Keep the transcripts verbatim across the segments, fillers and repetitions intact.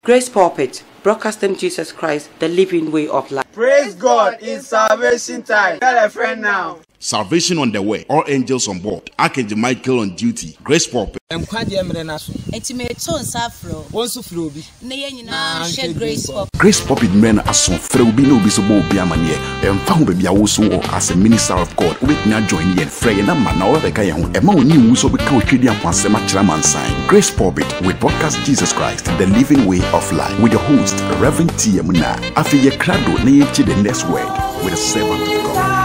Grace Pulpit, broadcasting Jesus Christ, the living way of life. Praise God in salvation time. Tell a friend now. Salvation on the way. All angels on board. Archangel Michael on duty. Grace Pulpit. Grace Pulpit men are so free no be so bo be amane. And found be also as a minister of God. We now join the free and man now the guy who am only who so be count and pansema chairman sign. Grace Pulpit with podcast Jesus Christ, the living way of life. With your host, Reverend T. Muna. After your crado, name to the next word with a servant of God.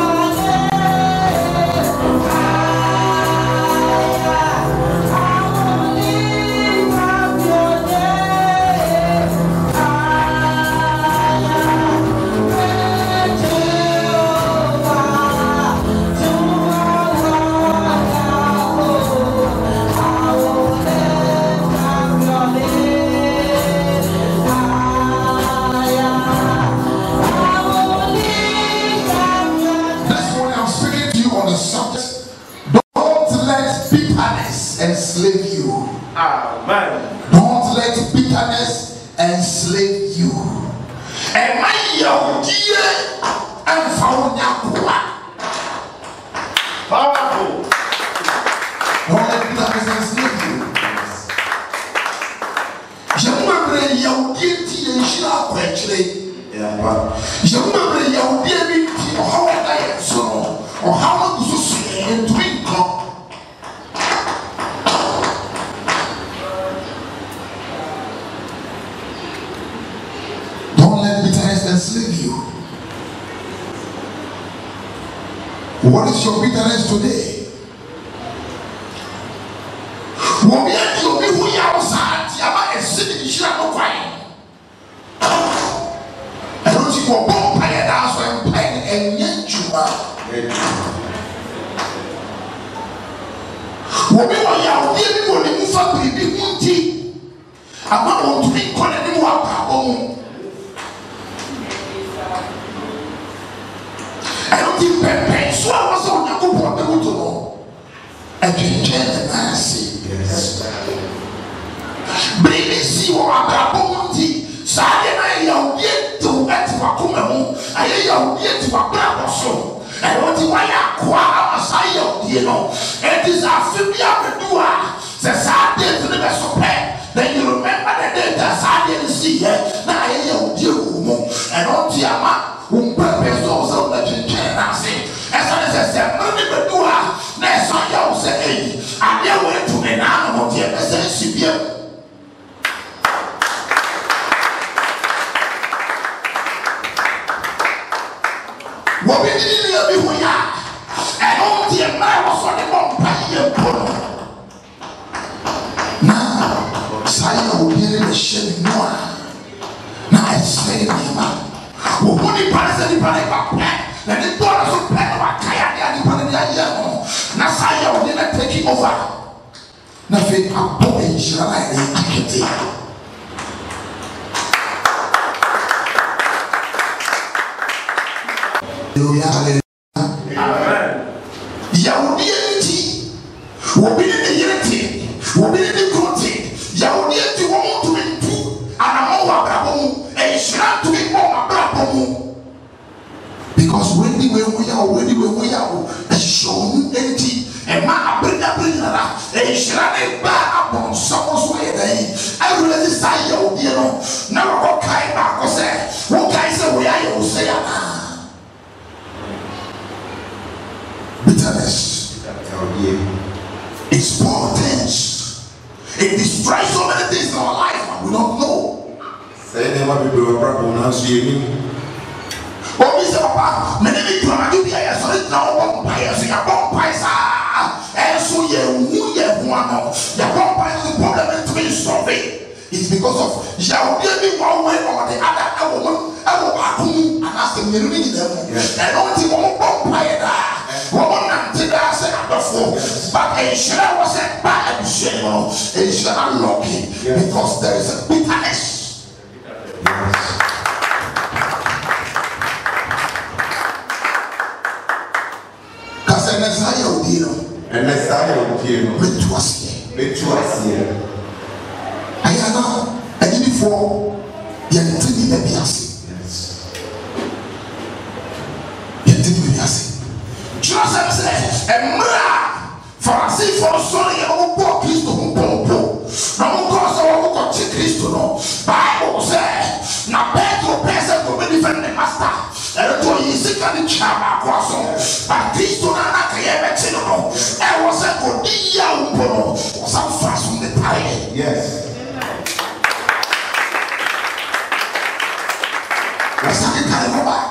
Enslave you. Amen. Don't let bitterness enslave you. And my young dear and found powerful. Don't let bitterness enslave you. Je remember young dear tea and shall quenchly. Je remember young dear tea or how I am so or how I was so and twinkle. Enslave you. What is your bitterness today? What we are doing, we are outside. You are a city. You are not crying. I don't see what bomb fire. That's why I'm playing and yet you are. What we are here, we are going to move up to the mountain. I want to be connected to our home. I don't think Pepe, so I was on the good one, the good one. I can tell the Nancy. Yes. Baby, see what I got. Saturday night, you'll get to get to a common. I hear you'll get to a brother so. I don't think why I quite a side of you know. It is a familiar doer. The Saturday to the best of pay. Then you remember the day that Saturday to see it. Now I hear you'll deal with me. And on the amount. Um purpose also that you can say. As I said, money but do I. Next on you say, I never went to an animal here as a C B M. What we did here before ya. And all the man was on the bomb by your polo. Now, Saya will be in the shade more. Now I say, man. Who put the palace and the palace back? And the dollars of pen of a kayak and the palace. Nasaya will never take it over. Nothing a boy shall I take it. Amen. Yahudianity will be in the unity, will be in the growth. Yahudianity won't do it too. And I'm over and shall to be more. Because when we were we are when we were we are shown empty and my bring up bring that and shall back upon someone's way day. I really say you know now what kind of say what guys say we are you say bitterness it's potence. It destroys so many things in our life and we don't know. Say never be problem now see oh, Mister Papa, many people are going to be here, so it's now one pie, so you're one pie, and so you're one, you're one pie, the problem is to be solved. It's because of Yahweh, one way or the other, I will, I will, and ask them, you need them, and only one pie, one until I said, but a share was a bad shame, a share lucky, because there is a bitterness. Yes. And let's start with you. With us here. With us here. I am now. I didn't before Yentini Nebiasi. Yentini Nebiasi. Joseph said, and Mra, for I see for Sonny, I will walk Christo, who go. No cause I will go to Christo. No, Bible says, now Pedro Pesa to be different than master. And to easy can chama cross. But Christo Nana Kayabetino, I was a good young boy, was some fast from the tire. Yes. Let's take it back.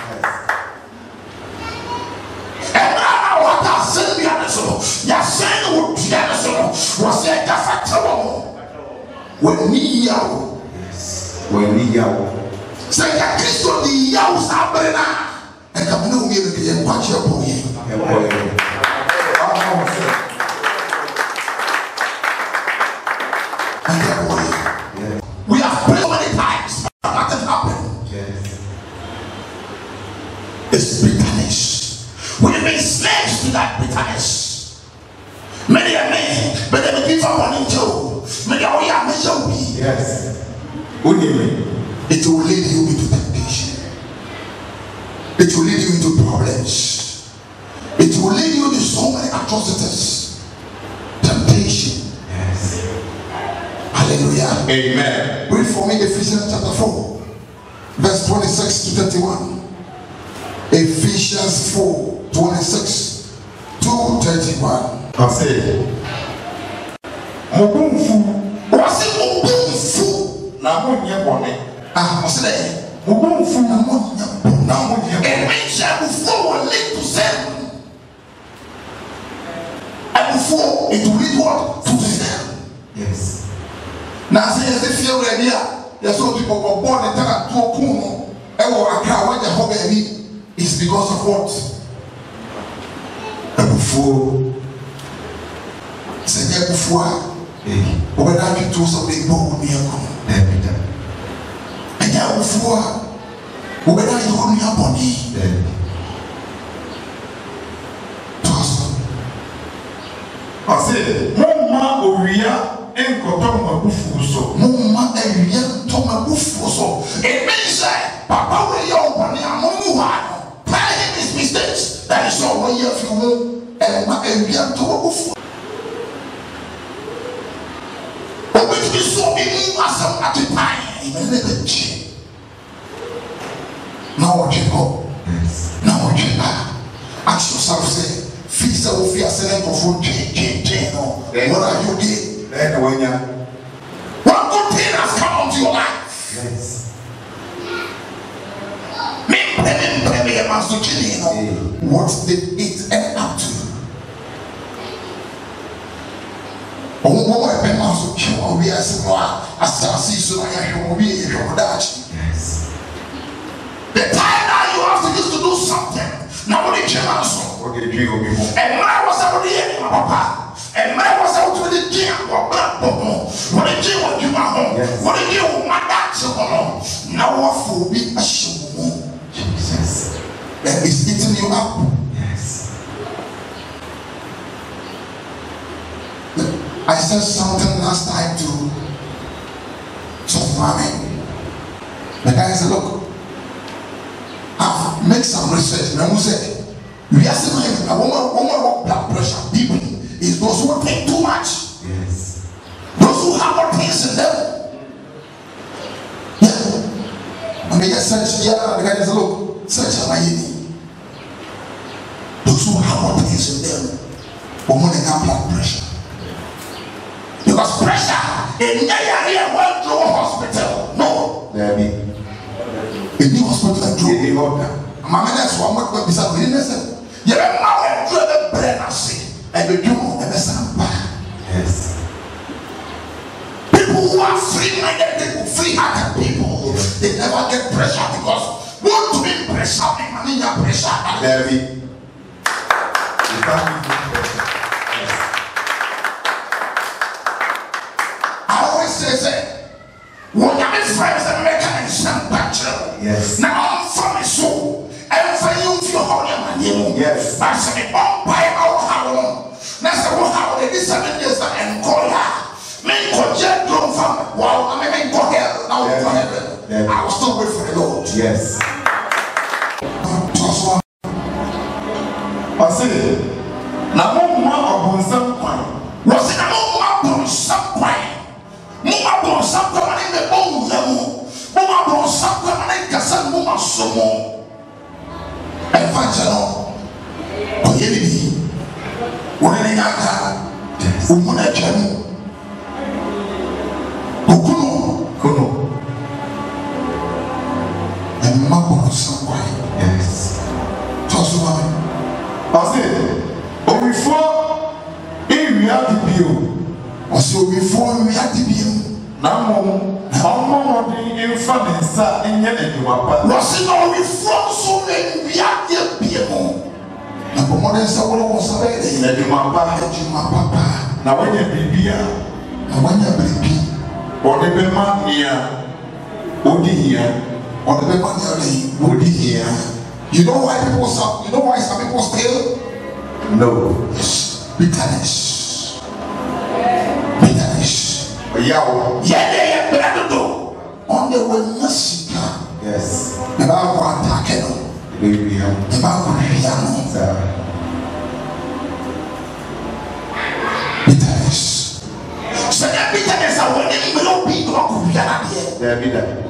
And now what I said, the other so, Yasen would be other so, was a factor. When me yow, when me yow, say that Christo the yow Sabrina, and come no me and watch your boy. We have prayed many times, but nothing happened. It's bitterness. We have been slaves to that bitterness. Many a man, but they give up on Joe. Many are young as yes. It will lead you into temptation. It will lead you into problems. It will lead you into so many atrocities. Temptation. Yes. Hallelujah. Amen. Read for me Ephesians chapter four, verse twenty-six to thirty-one. Ephesians four, twenty-six to thirty-one. I say, Mubumfu, was it Mubumfu? Namunya Bonnet. Ah, was it Mubumfu? Namunya Namunya. And men shall before lead to sin. And before it will lead what? To sin. Yes. Now, say, as if you're ready, there's some people who are born and turn to a kuno. And what I can't wait to hold any. It's because of what? And before, say before, when I get to something more near come, and now before, when I go near body, I said, Mama Oria and Kotoma Bufuso, Mama and Yan Toma Bufuso. It means that Papa will young one, I'm his mistakes. That is all one year from and my and to a fool. But which is so in us at the time, even the chin. Now what you go? Now what you back? Ask yourself, say, feast of fear, selling of food, change, change, what are you doing? What good thing has come into your life? Yes. What did it end up to? Oh, what happened also? We are saying, I start see so I will be a yes. The time now you have to use to do something. Now what did you also? What did you do? And I was out here, Papa. And I was out with the gym. What did you want you home? What did you want my doctor? Now what for be a show? Jesus. And it's eating you up. Yes. I said something last time to some mommy. The guy said, look, I've made some research. And I said, we are saying a woman, woman blood pressure, B P, is those who take too much. Yes. Those who have more things in them. Yeah. I mean, I said, yeah, the guy said, look, search my eating. Those who have more things in them, women have blood pressure. Because pressure in the area went to a hospital. No. There be. In the hospital, I drove the order. My man is one more beside me. You have now driven bread and see. And the doom of the Samba. Yes. People who are free-minded people, free-hearted people, they never get pressure because want to be pressure, and in your pressure. There be. You can't be pressure. I always say, say, what are my friends and make an example? Yes. Now I'm from a soul. And for you, if you hold your money, yes. But some people buy our house. That's the how they did seven years and call her. Men could jet drone from wow, I mean, go here. I will still wait for the Lord. Yes. I say, now more of some point. Was it a more of some point? More of some point in the bone level. More of some point in the sun, more so more. And Fangelo, or Yelly, one in Yaka, Umuna Channel. Okuno, Kuno. And Mabo some point. Yes. Toss one. I said, oh, before in reality, I said, before in reality, now, how more in front and sat in your name, was it all before so many reality? And for more than someone was a lady, let you my papa, my papa. Now, when you be here, and when you be or the man here, would here, or the man would here. You know why people some, you know why some people steal? No. Yes. Bitterness. Bitterness. Yeah. Yeah, yeah, yeah. On the way, mercy. Yes. The Bible attack it. The Bible bitterness. So that bitterness are when you will be broken. There be that.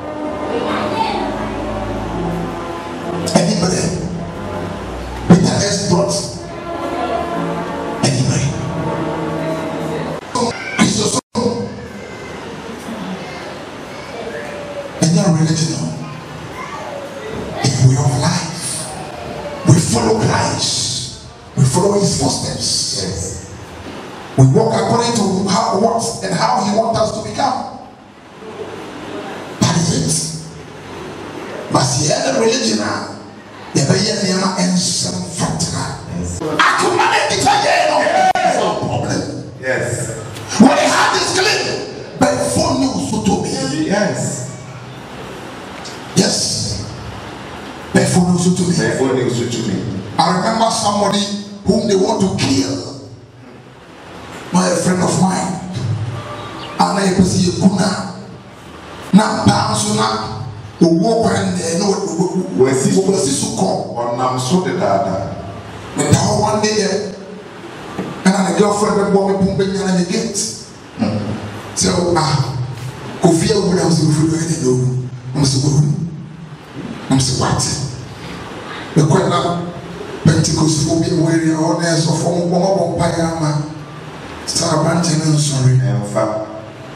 Anybody? Bitterness brought anybody? Jesus, any religion, if we of life, we follow Christ, we follow His footsteps. Yes. We walk according to how what and how He wants us to become. That is it. But the other religion. Yes. Yes. When they have this clip, by phone news to me. Yes. Yes. By phone news to me. By phone news to me. I remember somebody whom they want to kill. My friend of mine. And I could see a kuna. Now, Pansuna. The walk and no where see so call or nam so the dada. The tower one day and a girlfriend that bought me pumping and the gate. So ah Kofi would have seen food any do. I'm so good. I'm so what? The quella Pentecost will be wearing all this of one bomb payama. Star Banton and sorry. And fat.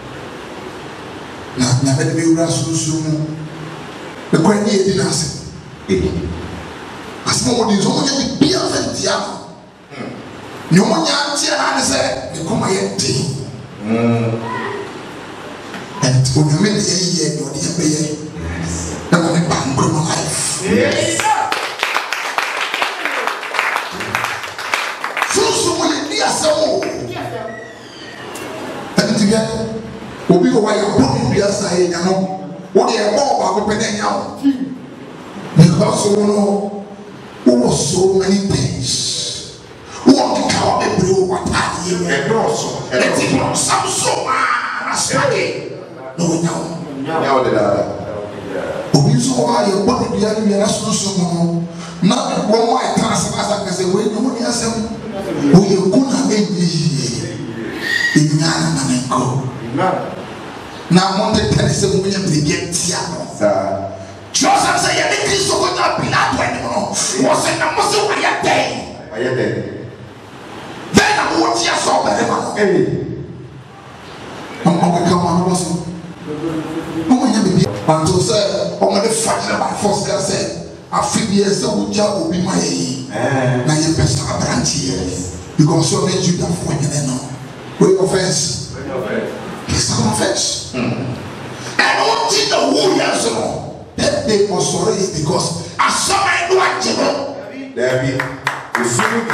Now, never be soon. The question is, as someone is only be a ventiano. No one said, you come here, and when you make a year, you're the year. Yes. That will be bad for my life. Yes. So, so when you hear someone, and together, we'll be away your body, be a side, and all. What they are more about now because you know who was so many things who want to cover the blue what I hear and also and it's from some so much no now now the other oh so why your body be any na so so no na one more task as I say we no money asem o ye kuna ebi inyana manenko now, Monte Tennis and William the get Tiano. Joseph said, "The Christ of God, Pilato anymore." Was in the muscle by a day. By a day. Then I want you saw the man. Hey, I'm going to come on. Was no one ever be. And to say, "I'm going to fight by force." They said, "I feel yes, so would you be my now you best have a branch here because so many Judah for you know. Wait offense. It's not offense. I don't think the warriors know that they were sorry because I saw my blood, you know. There be the feeling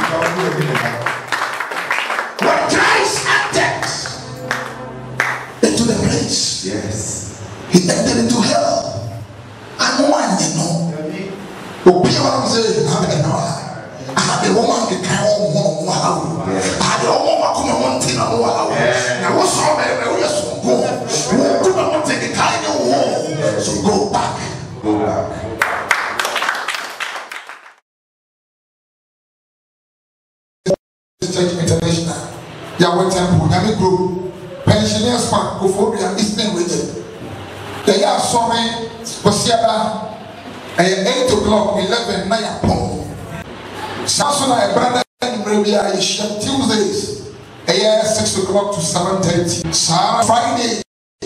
when Christ entered into the place, yes, he entered into hell. I know one, you know. But people say, I had a woman that came home. I had a woman come and one thing. I was so bad. I was so good. Who could not take a kind of war? so go back. Go back. Church International, Yahweh Temple, Nami Group, Pensioners Park, Koforia, Eastern Region. They are sorry, Posiaba, eight o'clock, eleven, nine o'clock. Samsona, a brother in Arabia, Tuesdays, six o'clock to seven thirty. Fridays,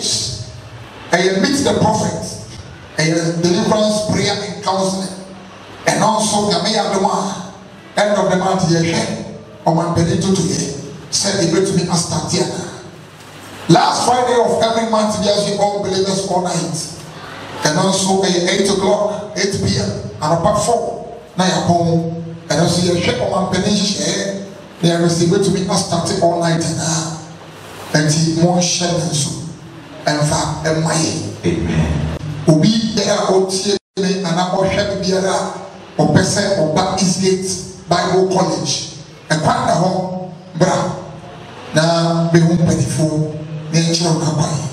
I meet the prophet, a deliverance, prayer, and counseling. And also, the mayor of the one, end of the month, here. On my benito to ye said he to me as Tatiana. Last Friday of every month, we have all believers all night. And also at eight o'clock, eight p m and about four, nine home. And also you check on my benito share. They are received to me as Tati all night now. And he more share and so. And for a my amen. Ubi there out here and I will share the other or person or back Eastgate Bible College. And quite a home, bra. Now, be home twenty-four, nature of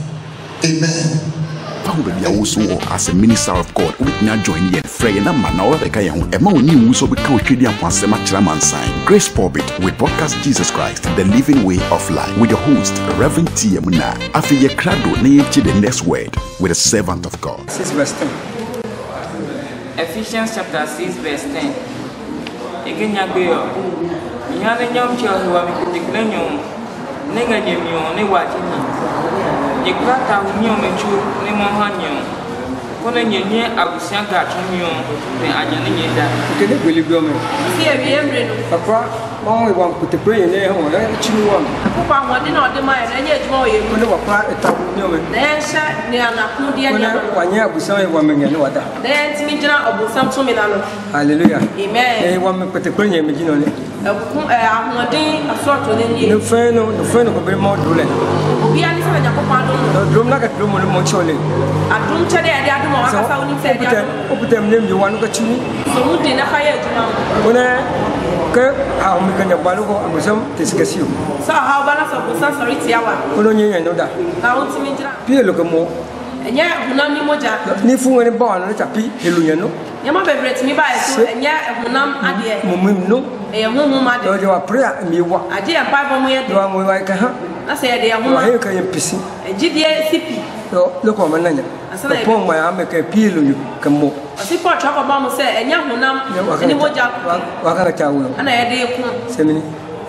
amen. Also, as a minister of God, we now join the Frey and Manawa Bekayan, a more new so become Chidian Pansema Chairman sign. Grace Pulpit with podcast Jesus Christ, the living way of life, with your host, Reverend T. Muna. After your crowd, name to the next word with a servant of God. six verse ten. Ephesians chapter six, verse ten. Again, Yago. Yana nyam cho hiwa mi kutikle nyom nega nyemyo ne watini yekrata hunyo mechu ne mohanyo kona nyenye abusia gacho nyo ne anyane nyeda Kene gweli biome. Si ebi emre no. Papa, mama wan kutikle ne ho na chimu wan. Papa wodi na odi ma na nye ejuma oye. Kone wapa eta nyome. Na sha ne anaku dia nya. Kone wanya abusia wa menya ne wada. Na ntimi gina obusam to me na no. Hallelujah. Amen. Eh wa me kutikle nye mejino ne. Ahmadi asorto ne ni. No feno, no feno ko be mo dole. Obi ani se na Papa do. No drum na ka drum mo mo chole. Adum chede ade adum wa ka sa woni se dia. Oputem nem yo wanu ka chini. So mu de na ka ye ejuma. Kone ke a mi kanya balu ko abusam tiskasiyo. So how bala so busan sorry ti awa. Kono nyenye no da. Na untimi gina. Pie lo ko mo. Enye hunam ni moja. Ni fu woni ba no tapi helunya no. Yama bebre ti mi ba eso enye hunam ade. Mumim no. E hunhum ade. Do je wa prayer mi wa. Ade e pa bo mo ye. Do mo wa ka ha. Na se ye de hunhum. Wa he ka ye pisi. Ejidie sipi. Do lo ko mananya. Ko pon ma ya me ka pie lo ka mo. Asi po twa ko ba mo se enye hunam ni moja. Wa ka ka wo. Ana ye de ku. Semini.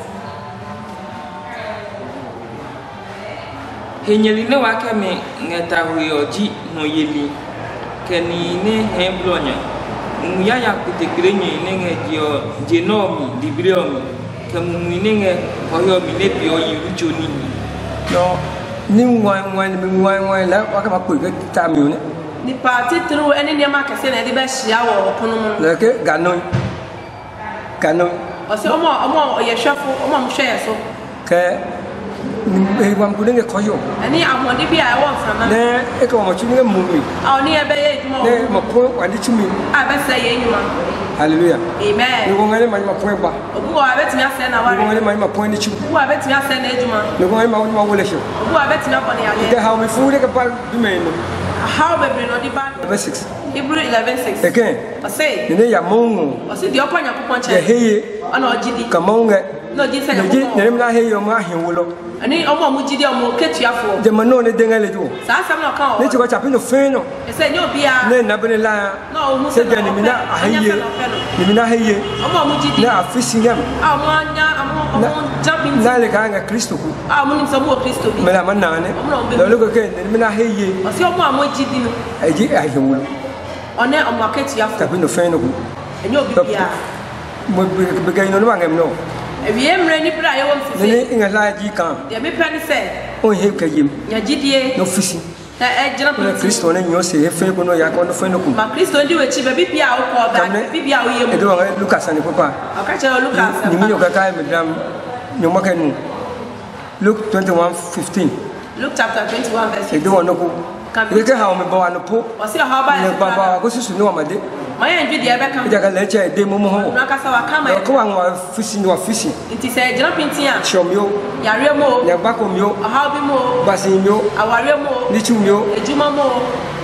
henyeli ne wakame ngeta huyoji no yeli keni ne hemblonya muya ya kutekrenye ne ngedio genomi dibriomi kemu ne nge hoyo mi ne bio yiruchoni no ni ngwan ngwan ngwan ngwan la wakama ku ga tamiu ne ni parti tru eni ne ma kase na de be hia wo opono mu le ke ganon ganon o se omo omo ye hwefo omo mo hwe ye so ke e wam ku ne ko yo ani amode bi a wo mframa ne e ko mo chuni mu mi a oni e be ye djuma ne mo po wa di chumi a be se ye nyuma hallelujah amen ni won ngale ma ma po ba obu wa be timi ase na wari ni won ngale ma ma po ni chumi obu wa be timi ase na ejuma ni won ngale ma ma wole sho obu wa be timi akoni ale de how me fu de ka pa du me no how be no di ba verse six Hebrew eleven six again o say ni ne ya mongo o se di oponya popon che ye heye ana ojidi ka monge no di se ne ji ne na heye o ma hewolo ani omo mu jidi omo ketuafo de mano ne dengale jo sa sam no kan o ne ti ko chapi no fe no e se nyo bia ne na bene la no o mu se de ni mina aheye ni mina heye omo mu jidi na afisi ngam a mo anya amo amo jumping na le ka nga Kristo ku a mo ni so mo Kristo bi me la manna ne lo lo ko ke ni mina heye o se omo amo jidi no e ji ahewolo one omo ketuafo chapi no fe no ku enyo bia mo be ga no ngam no ewie mre ni bra ye won ne sisi inga la ji kan de me pani se o he ka yim nya jidie no fisi ta e jira ko Kristo ne nyo se he fe ko no ya ko no fe no ku ma Kristo ndi we chi be bibia o ko da bibia o yemu e do Lucas ani papa aka che Lucas ni mi yo ka ka me dam nyo ma kanu Luke twenty-one fifteen Luke chapter twenty-one verse e do no ku e ke ha o me ba wa no po o se ha ba ne ba ba ko susu ni wa made ma ye ndwi de be kan e ja ka le che de mo mo ho na ka sa wa kama ko wa wa fisi ni wa fisi nti se jira pintia shom yo yare mo ya ba ko mi yo ha bi mo ba si mi yo aware mo ni chu mi yo ejuma mo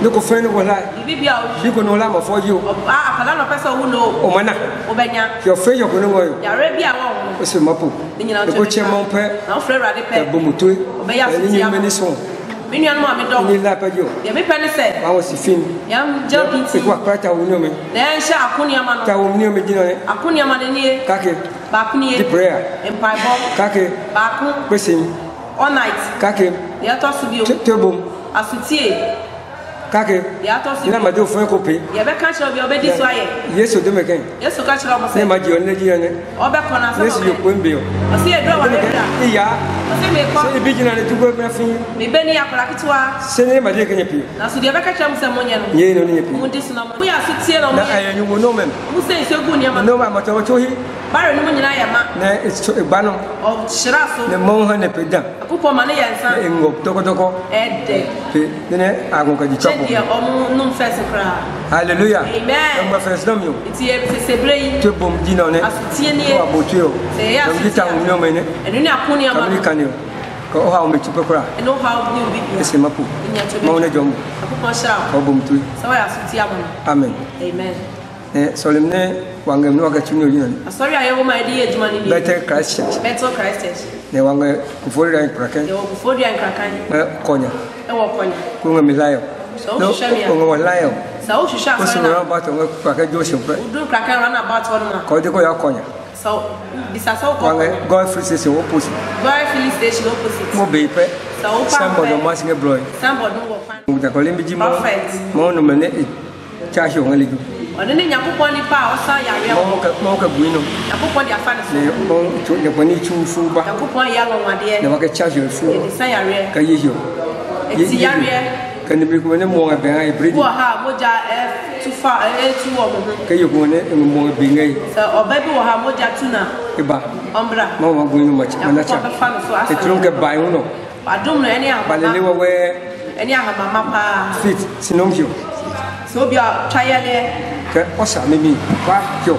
ne ko fɛn ne ko la bibi a bi ko no la ma fɔ yi o ah akala no pesa wo no o mana o benya yo fɛ yo ko ne wo yare bi a wo o se mapo ne ko che mon pɛ na frɛ rade e pɛ bo muto e ya ni ni meni so mi nua no ma me dɔ ni la pa jo ya me pɛ ne sɛ ba wo si fin yam jump e ko akata wo ni o me na enhya akonia ma no ta wo ni o me gina ne akonia ma ne nie ka ke ba akonia the prayer empire bomb ka ke ba akon pesin all night ka ke ya to so bi o tebo asutie ka ke ya to so ina ma do fɛn ko pe ya be ka kyerɛ bi obedi so ayɛ yesu de me ken yesu ka kyerɛ mo ne sɛ ma ji o ne gina ne obe kona sɛ yesu yo ko mbe o o si edro wa le da iya o si me ko se bi gina ne tu ko me fin me be ni akora kitwa se ne ma de ken pi na so de be ka kyerɛ mo sɛ mo nyɛ no ye no ne pi mo di suna mo ya asutie na mo na yɛ ayo nyu no mem mo sɛ nse gu ni ma no ma ma to to hi bare no mo nyina yɛ ma na egba no o hyira so ne mo ha ne pe dan akupɔ ma ne yɛ nsa e ngo toko toko ɛdɛ pe ne agun ka di chapo kyɛ deɛ ɔmo nom fɛs kra hallelujah amen ma fes dam yo ti e se sebre yi te bom dina ne asutie ni o abotu yo sɛ ya na di ta un no me ne ɛno ne akoni ama kamni kan yo ko o ha o me chupe kra ɛno ha ni obi bi ese mapo ma wona jom akupɔ hyira ko bom tu sɛ wa asutie ama no amen amen eh solemne wangem no ka chunyo dina ne asɔre a yɛwɔ ma ɛde yɛ adwuma no bi better christ church Bethel Christ Church ne wange kufori ran kraken yɛwɔ kufodua nkrakan eh konya ɛwɔ kɔnya ko ngami layo sɛ no wohwehwɛ me a ko ngwa layo sɛ wohwehwɛ ko so asɔre no ran ba to ngwa kraken jo shimpe wodu krakan run about hɔ no ma ko de ko ya konya sɛ bisa sɛ wokɔ wange god free station opposite Glory filling station opposite mo be pe sɛ wopa sambo do mas nge broy sambɔ no wɔ kwan mo ta ko lembi ji mo Prophet. mo no mene cha shi ngale ju ɔno ne nyankopɔn nipa a ɔsa yareɛ mo wɔ ka mo ka buino nyankopɔn de afa ne so ne mo chu ne pani chu fu ba nyankopɔn yɛ anwanwadeɛ ne wa ka cha shi fu yɛde sa yareɛ ka yi yo ɛti yareɛ ka ne bi ko ne mo ga be ai bredi wɔ ha mogya ɛtu fa ɛtu wɔ mo ho ka yi ko ne mo bi ngai sɛ ɔba bi wɔ ha mogya tu na iba ɔmbra mo ma buino ma cha na cha nyankopɔn bɛfa no so e asɔ trum ke bai uno adom no ɛne balele ahamama wa we ɛne ahamama paa fit sinom jo sɛ obi a twa yɛleɛ ke osa me mi wa jo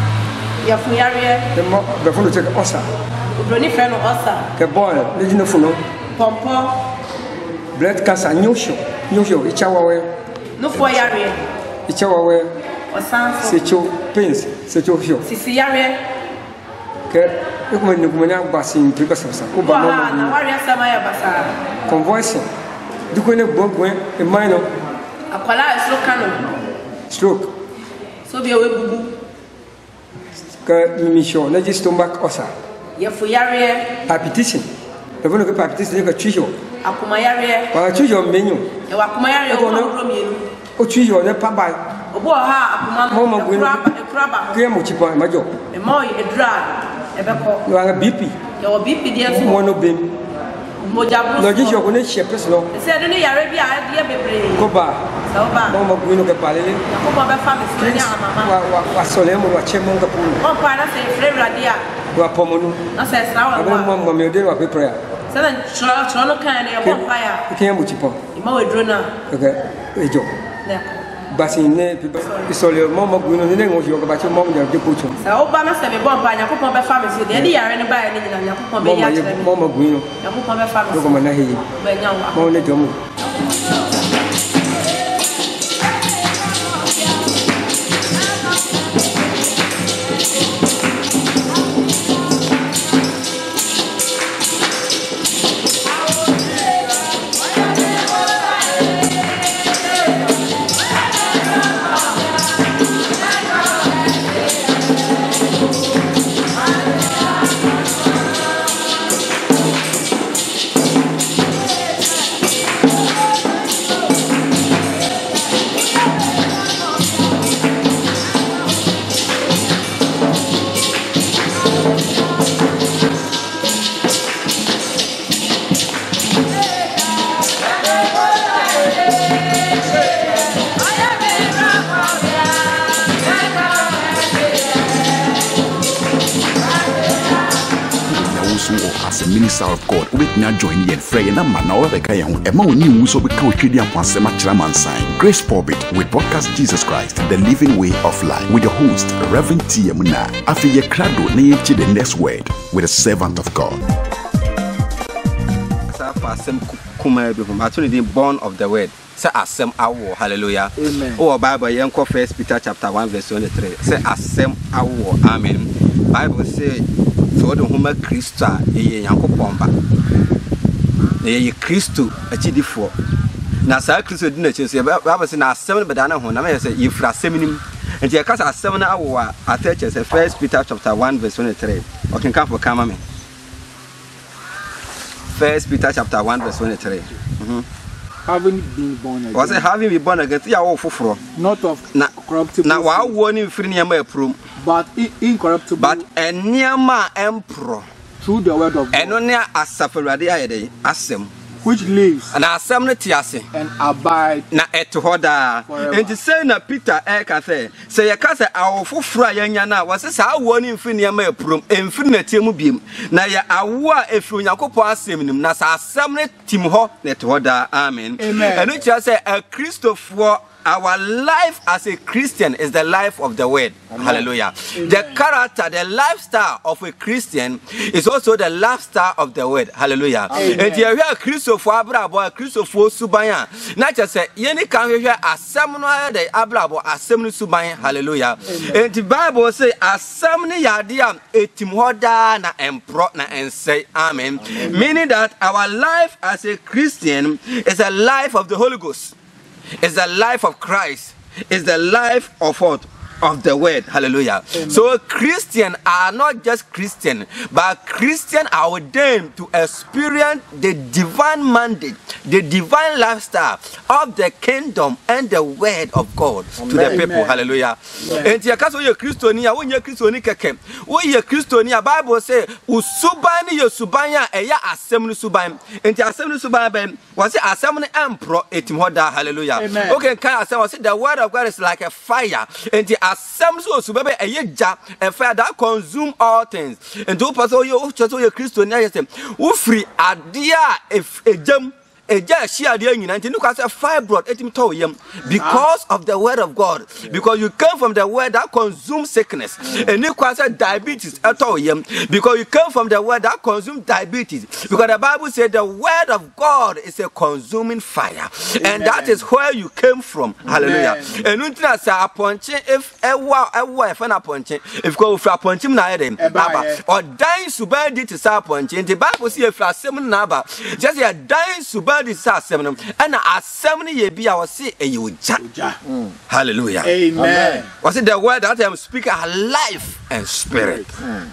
yɛfo yareɛ ke mo be fu no che osa obroni frɛ no ɔsa ke boy le jino fu no pɔmpɔ blood cancer nyosho nyosho icha wa we nofoɔ yareɛ icha wa we ɔsan so secho pains secho hio sisi yareɛ ke e ko ne ko ne agba sin pe ko sa ko wɔ ba no ha na wareɛ sɛm ayɛ basaa convoicing diko ne gbogbo e mai no akwala a ɛsoro ka no stroke sɛ obi a wɔabubu ke mi sho na ji stomach osa yɛfo yareɛ palpitation le vono ke palpitation ke tuyo akoma yareɛ wa tuyo menyo ɛwɔ akoma yareɛ Ɛkɔ wɔ no. ahoroɔ mmienu o tuyo ne pa ba obi wɔ ha a akoma Mo ma no gu no. ɛkura aba ɛkura aba hɔ ke mo chi pa ma jo ɛma ɔyɛ ɛduru a ɛbɛkɔ wa bp yɛwɔ bp deɛ nso mo no bem mogya no boro ji so jo ko ne she pes no sɛ ɛno ne yare bi a ɛdeɛ bebree ko ba sɛ woba mo ma gu no ke palele nyankopɔn bɛfa me so ne ahamama wa wa wa sole mo wa che mo ka pu ɔmpa na sɛ ɛfrɛ awurade a wa pomo no na sɛ ɛsra wɔ abere hɔ mo mo me de wa pe prayer a sɛdɛ kyerɛ kyerɛ no kan no yɛbɔ mpaeɛ a ke mo chi pa ɛma wɔaduro no a ke e jo na ɛkɔ basi ne isole mo ma gu no ne ngo jo ka ba che mo de de pu chu sɛ woba na sɛ mebɔ mpaeɛ nyankopɔn bɛfa me so deɛ ɛde yare no baeɛ no nyina nyankopɔn mo bɛyi ma akyerɛ me mo ma gu no nyankopɔn bɛfa me ko so ma na he bɛnya wo mo ne jo mo as a minister of God, we now join the Frey and man now the guy who a man who so become Christian Pansema Chiraman sign. Grace Pulpit, we broadcast Jesus Christ, the living way of life, with your host, Reverend T. Muna. After your crowd, name to the next word with a servant of God. Born of the word. say asem awo. Hallelujah. Amen. Oh, Bible yenko First Peter chapter one verse twenty-three. Say asem awo. Amen. Bible say so the huma Christa ye Yankopon ba. Ye Christo achidifo. Na sa Christo di na chense Bible say na asem be dana ho na me say yefra asem nim. Enti ye kasa asem na awo a atech say First Peter chapter one verse twenty-three. Okay, can for come me. First Peter chapter one verse twenty-three. Mm-hmm. Having been born again. Was it having been born again? Ya wo foforo. Not of na, corruptible. Na wa wo ni mfiri niam aprum. But incorruptible. But eniama empro. Through the word of God. Eno ne asafurade ayede asem. Which lives and asem ne tiase and abide na etohoda. Enti say na Peter e ka say say ye ka say awofoforo ayanya na was say awo ni mfiri niam aprum emfiri na tiemu biem na ye awo a efiri Yakopon asem nim na sa asem ne tim ho na etohoda. Amen. Eno tia say a Christopher. Our life as a Christian is the life of the word. Amen. Hallelujah. Amen. The character, the lifestyle of a Christian is also the lifestyle of the word. Hallelujah. Amen. And you hear Christopher Abrabo, Christopher Subaya. Not just say, Yenny can hear a seminary de Abrabo, a seminary Subaya. Hallelujah. Amen. And the Bible say, a seminary idea, a timhoda na empro na and say, Amen. Amen. Meaning that our life as a Christian is a life of the Holy Ghost. It's the life of Christ. It's the life of what? Of the word. Hallelujah. Amen. So Christians are not just Christian, but Christians are ordained to experience the divine mandate, the divine lifestyle of the kingdom and the word of God. Amen. To the people. Amen. Hallelujah. And you can't say you're Christiania, when you're Christian, when you're Christiania, Bible says, Usubani Yosubanya, a ya assembly suban, and the assembly suban was it assembly emperor, etimhoda. Hallelujah. Amen. Okay, can I say the word of God is like a fire, and the assembly so baby a yeja and fire that consume all things. And to pass all your church or your Christian, who free idea if a jump. A just share the union and look at a fibroid etim to him because of the word of God. Because you come from the word that consumes sickness. And you can say diabetes at all him because you come from the word that consumes diabetes. Because the Bible said the word of God is a consuming fire. Amen. And that is where you came from. Amen. Hallelujah. And you can say upon if a wa a wife and upon if go for upon him na them or dying subandi to upon the Bible says if a seven naba just a dying subandi this assembly and assembly ye be our say a you hallelujah. Amen. Was it the word that I am speaking life and spirit?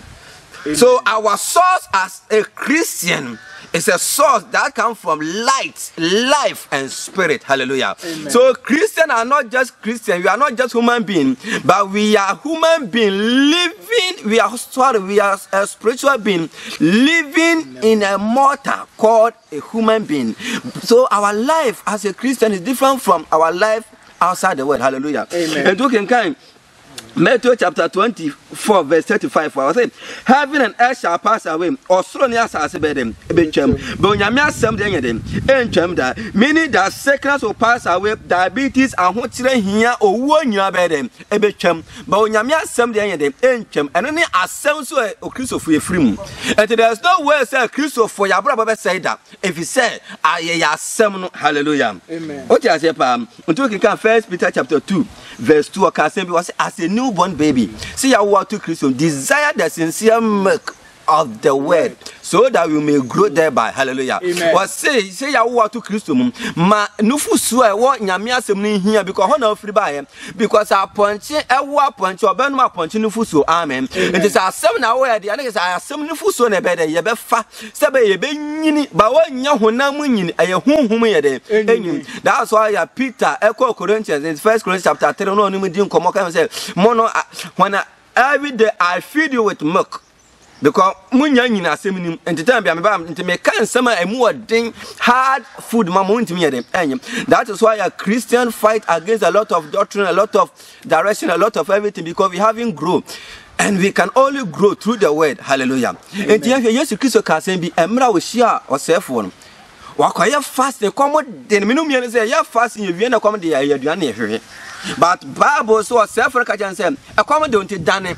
Mm. So our source as a Christian is a source that comes from light, life, and spirit. Hallelujah. Amen. So Christians are not just Christians. We are not just human beings, but we are human beings living. We are sorry. We are a spiritual being living in a mortar called a human being. So our life as a Christian is different from our life outside the world. Hallelujah. Amen. And you can kind. Matthew chapter twenty-four, verse thirty-five. I say, heaven and earth shall pass away, or slowly as I say, them, but when you have something in them, and meaning that sickness will pass away, diabetes, and what's here, or one year by them, a bit chum, but when you have something in them, and and only a sense of Christopher free. And there's no way, say, Christopher, your brother say that. If he said, I am some, hallelujah. Amen. What you say, Pam, until you can First Peter chapter two, verse two, I can say, was as a newborn baby. See how what to Christian desire the sincere milk of the word, so that we may grow thereby. Hallelujah. Was say say ya what to Christian ma nufu so e wo nyame asem ni hia because ho na free by because a ponche e wo ponche oben ma ponche nufu so. Amen. It is asem na wo e de na is asem nufu so na be de ye be fa se be ye be nyini ba wo nya honam nyini e honhom ye de enyim. That's why ya Peter e ko Corinthians in First Corinthians chapter three no no din komo kan say mono when I, every day I feed you with milk. Because munya nyina asem and time be am into me kan sama emu odin hard food ma mo ntimi yedem enyim. That is why a Christian fight against a lot of doctrine, a lot of direction, a lot of everything, because we haven't grown. And we can only grow through the word. Hallelujah. And if Jesus Christ can say be emra we share or self-one. Wakoya fast the common den minum yen say ya fast in you na come dey aduane ehwe. But Bible so self-one can say a common don't dane.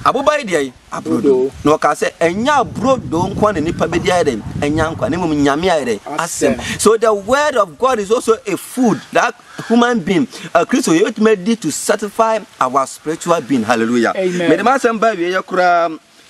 Abubai dey abrodo. No ka say enya abrodo nkwa ne nipa be dey dem. Enya nkwa ne mum nyame ayre asem. So the word of God is also a food that human being, a Christian, you made it to satisfy our spiritual being. Hallelujah. Amen. Me the master by we yakura.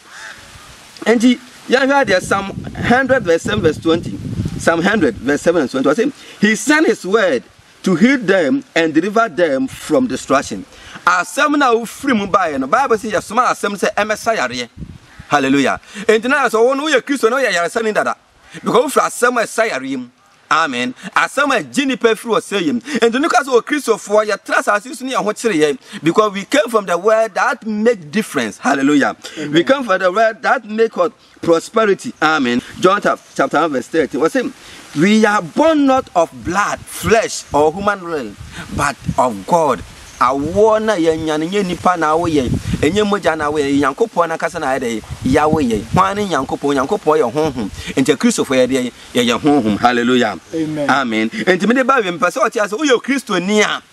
And he yeah there Psalm one hundred verse seven verse twenty. Psalm one hundred verse seven and twenty. I say he sent his word to heal them and deliver them from destruction. Asem na wo free mu bae no Bible say yasoma asem say emesa yare. Hallelujah. And now so won we Christian no yare sani dada. Because for asem esa yare. Amen. Asem a jini pe free was saying. And look as o Christian for your trust as you ni ho kire because we came from the word that make difference. Hallelujah. Amen. We come from the word that make us prosperity. Amen. John chapter one verse thirty was saying we are born not of blood, flesh, or human realm, but of God. Awona yanyane nye nipa na wo ye enye moja na wo ye Yankopon na kasa na ye ya wo ye hwane Yankopon Yankopon ye honhom ente Christopher ye ye ye honhom. Hallelujah. Amen. Amen. Ente me de ba we mpase o tia se wo ye Kristo ni a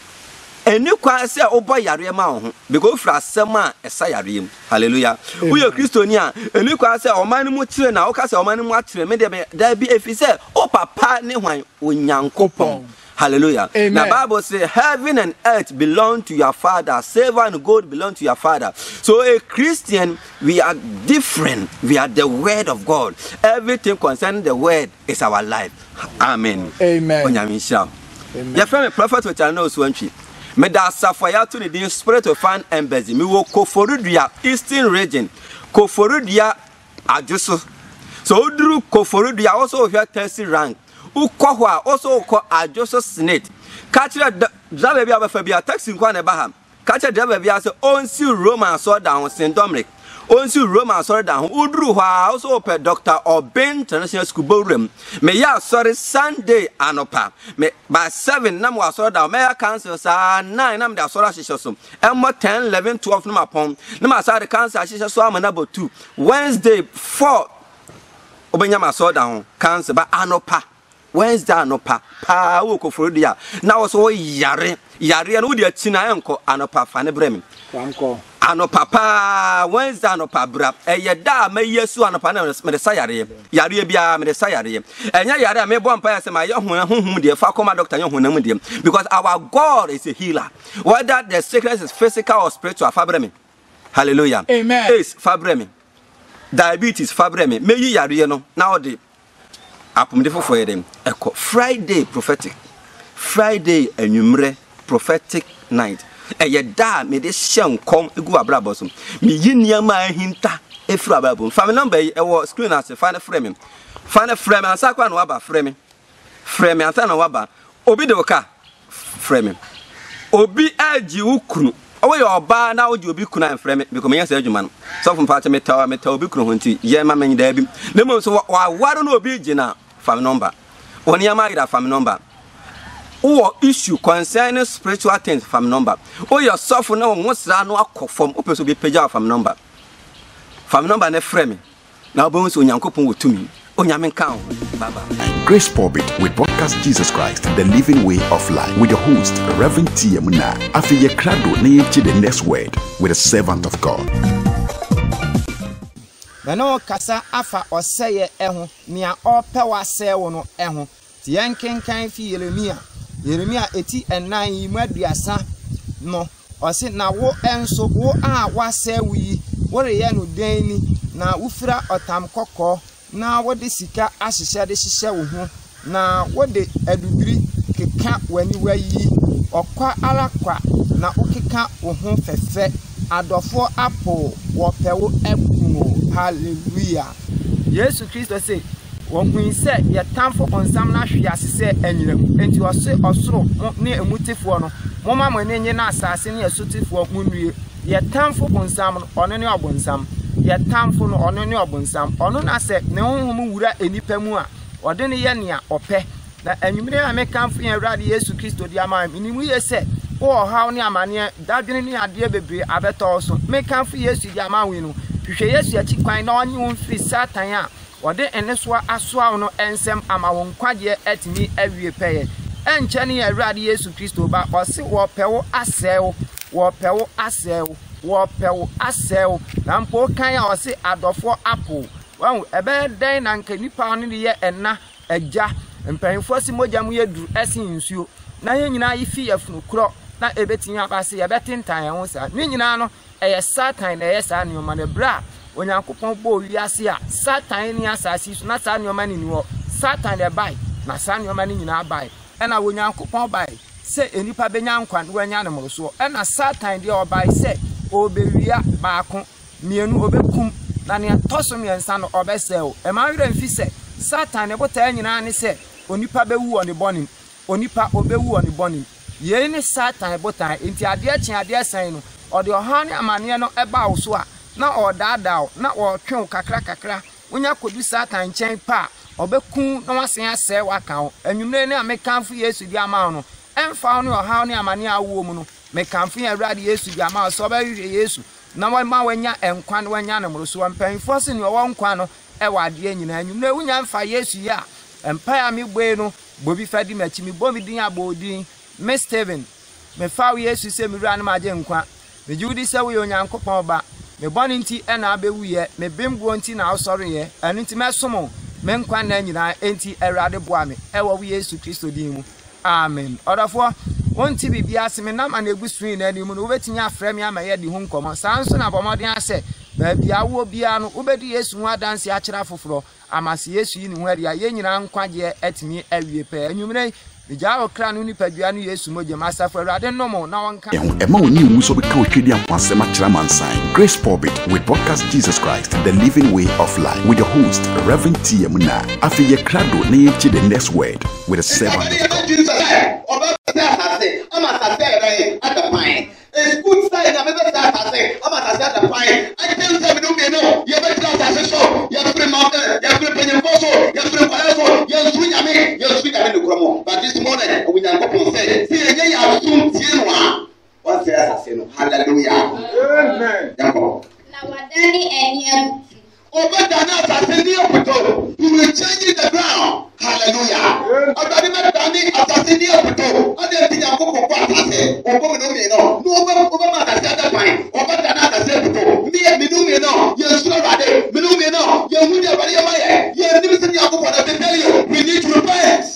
eni kwa se obo yare ma ho because fra asem a esa yare. Hallelujah. Wo ye Kristo ni a eni kwa se o man mu kire na wo ka se o man mu akire me de da bi efi se o papa ni hwan o Yankopon. Hallelujah. Amen. The Bible says heaven and earth belong to your father. Silver and gold belong to your father. So a Christian, we are different. We are the word of God. Everything concerning the word is our life. Amen. Amen. Amen. Your friend prophet which I know is one tree. Me da safaya to the spirit of fan embassy. Me wo Koforidua eastern region. Koforidua ajuso. So Udru Koforidua also here thirty rank. Ukwa also call a Joseph Senate. Catcher driver be abafa bia taxi kwa na baham. Catcher driver bia say onsi Roman so down Saint Dominic. Onsi Roman so down Udru hwa also pe Doctor Oben International School Ballroom. Me ya sorry Sunday anopa. Me by seven nam wa so down me ya cancel sa nine nam da so rashisho so. Emo ten eleven twelve nam apon. Nam asa the cancel ashisho so amanabo two. Wednesday four Obanyama so down cancel by anopa. Wednesday anopa pa wo Koforidua na wo so yare yare no de atina enko anopa fa ne brem Franco anopa pa Wednesday anopa bra eye da ma yesu anopa na me de sayare yare bia me de sayare enya yare me bo ampa ya se ma ye honhum de fa koma doctor ye honhum de because our God is a healer, whether the sickness is physical or spiritual. Fa brem. Hallelujah. Amen. Is fa brem. Diabetes fa brem. Me yi yare no na odi apumdefo for them. Eko Friday prophetic, Friday enumre prophetic night. Eye da me de hye nkom egu abrabosum. Me yiniama hinta efru abrabom. Family number e wo screen as final frame. Final frame ansa kwa no aba frame. Frame ansa na waba. Obi de oka frame. Obi aji ukunu. Owe yo oba na oji obi kuna frame because me yasa adwuma no. So from part me tawa me tawa obi kunu ho nti ye ma men da bi. Nemo so wa waro no obi gina family number. Oni ama ida family number. Or issue concerning spiritual things family number. O your suffer na won sra no akofom o peso bi pagya family number. Family number na frame. Na obo so Onyankopon wotumi. Onyame kan ho. Bye bye. Grace Pulpit with Broadcast Jesus Christ, the living way of life, with your host, Reverend T. Muna. After your crado, to the next word with a servant of God. Beno kasa afa oseye eho nia ope wase wo no eho ti yankenkan fi Yeremia Yeremia eti enan yi maduasa no ose na wo enso wo a wase wi wo reye no den ni na ufira otam kokko na wo de sika ahyehye de hyehye wo ho na wo de adubiri keka wani wayi okwa alakwa na ukeka wo ho fefe adofo apo wo pewo ebumo. Hallelujah. Jesus Christ say won kun say ye tamfo onsam na hwe asese anyinam enti wo se osoro ne emutifo no moma mane nye na asase ne esotifo munue ye tamfo onsam no ono ne obonsam ye tamfo no ono ne obonsam ono na se ne honhom wura enipa mu a ode ne ye nea ope na anwumire a mekamfo ye Awurade Jesus Christ di ama minimu ye se wo haw ne amane dadwene ne ade bebre abeto so mekamfo Yesu di ama wi no hwehwe Yesu achi kwan na onye won firi Satan a wode enesoa asoa no ensem ama won kwagye atimi awie peye enche ne Awurade Yesu Kristo ba ose wo pewo asewo wo pewo asew wo pewo asew na mpo kan a ose adofo apple wan ebe den na nka nipa one ne ye enna agya mpanfo si mogya mu yeduru esin nsuo na ye nyina yifi yafunu kro na ebetinya abase ye betentan ho sa ne nyina no eye satan na eye sa nyoma ne bra onyankopon bo wiase a satan ni asasi so na sa nyoma ni niwo satan de bai na sa nyoma ni nyina bai ena onyankopon bai se enipa benya nkwan wanya ne moroso ena satan de obai se obewia baako mienu obekum na ne toso miensa no obesel e ma wira mfi se satan ne bota nyina ne se onipa bewu oni bonin onipa obewu oni bonin ye ne satan bota enti ade achi ade san no ode ohane amane no eba wo so a na odadao na otwe kakra kakra wonya kodu satan chen pa obekun na wasen ase waka ho anwumre ne amekanfo Yesu di ama no emfa no oha ne amane awo mu no mekanfo Awurade Yesu di ama so ba hwe Yesu na ma wanya enkwan wanya ne moroso mpanfo se ne owo nkwan no e wade nyina anwumre wonya mfa Yesu ya empa ya mi gbe no bobi fadi machi mi bomi din abodin me Steven me fa Yesu se mi wura ne maje nkwa me judi se wo Onyankopon ba me boni nti e na abewuye me bemguo nti na osoro ye anu nti me somo me nkwa na nyina enti Awurade boa me e wo Yesu Kristo din mu amen odafo wonti bibia se me na ma na egusu na ni mu no wobetinya afrɛ me ama ye di hu nkomo sanso na bomodin ase ba bia wo bia no wobedi Yesu hu adanse akira foforo amase Yesu yi ni hu adia ye nyina nkwaje atimi awie pe anwumre Jawo kra no nipadua no Yesu moje masafu Awurade nomo na wonka Emma oni wu so be ka otwedi ampasema kira mansan Grace Pulpit with podcast Jesus Christ the living way of life with your host Reverend T M Na afi ye krado na ye the next word with a servant it's good side na me be that say am at that point I tell them no me no you be that say so you be mountain you be penye foso you be kwaleso you sweet ame you sweet ame no kromo but this morning we na go say see enye ya sum tie no a what say as say no hallelujah amen yako na wadani enye Obadana assassini oputo. He will change the ground. Hallelujah. Obadani medani assassini oputo. Ade ti ya koko kwa asase. Obo no me no. No obo obo ma asase ada pan. Obadana asase oputo. Me me no me no. Ye suro rade. Me no me no. Ye mu dia bari ye ma ye. Ye ni bi ya koko na tell you. We need to repent.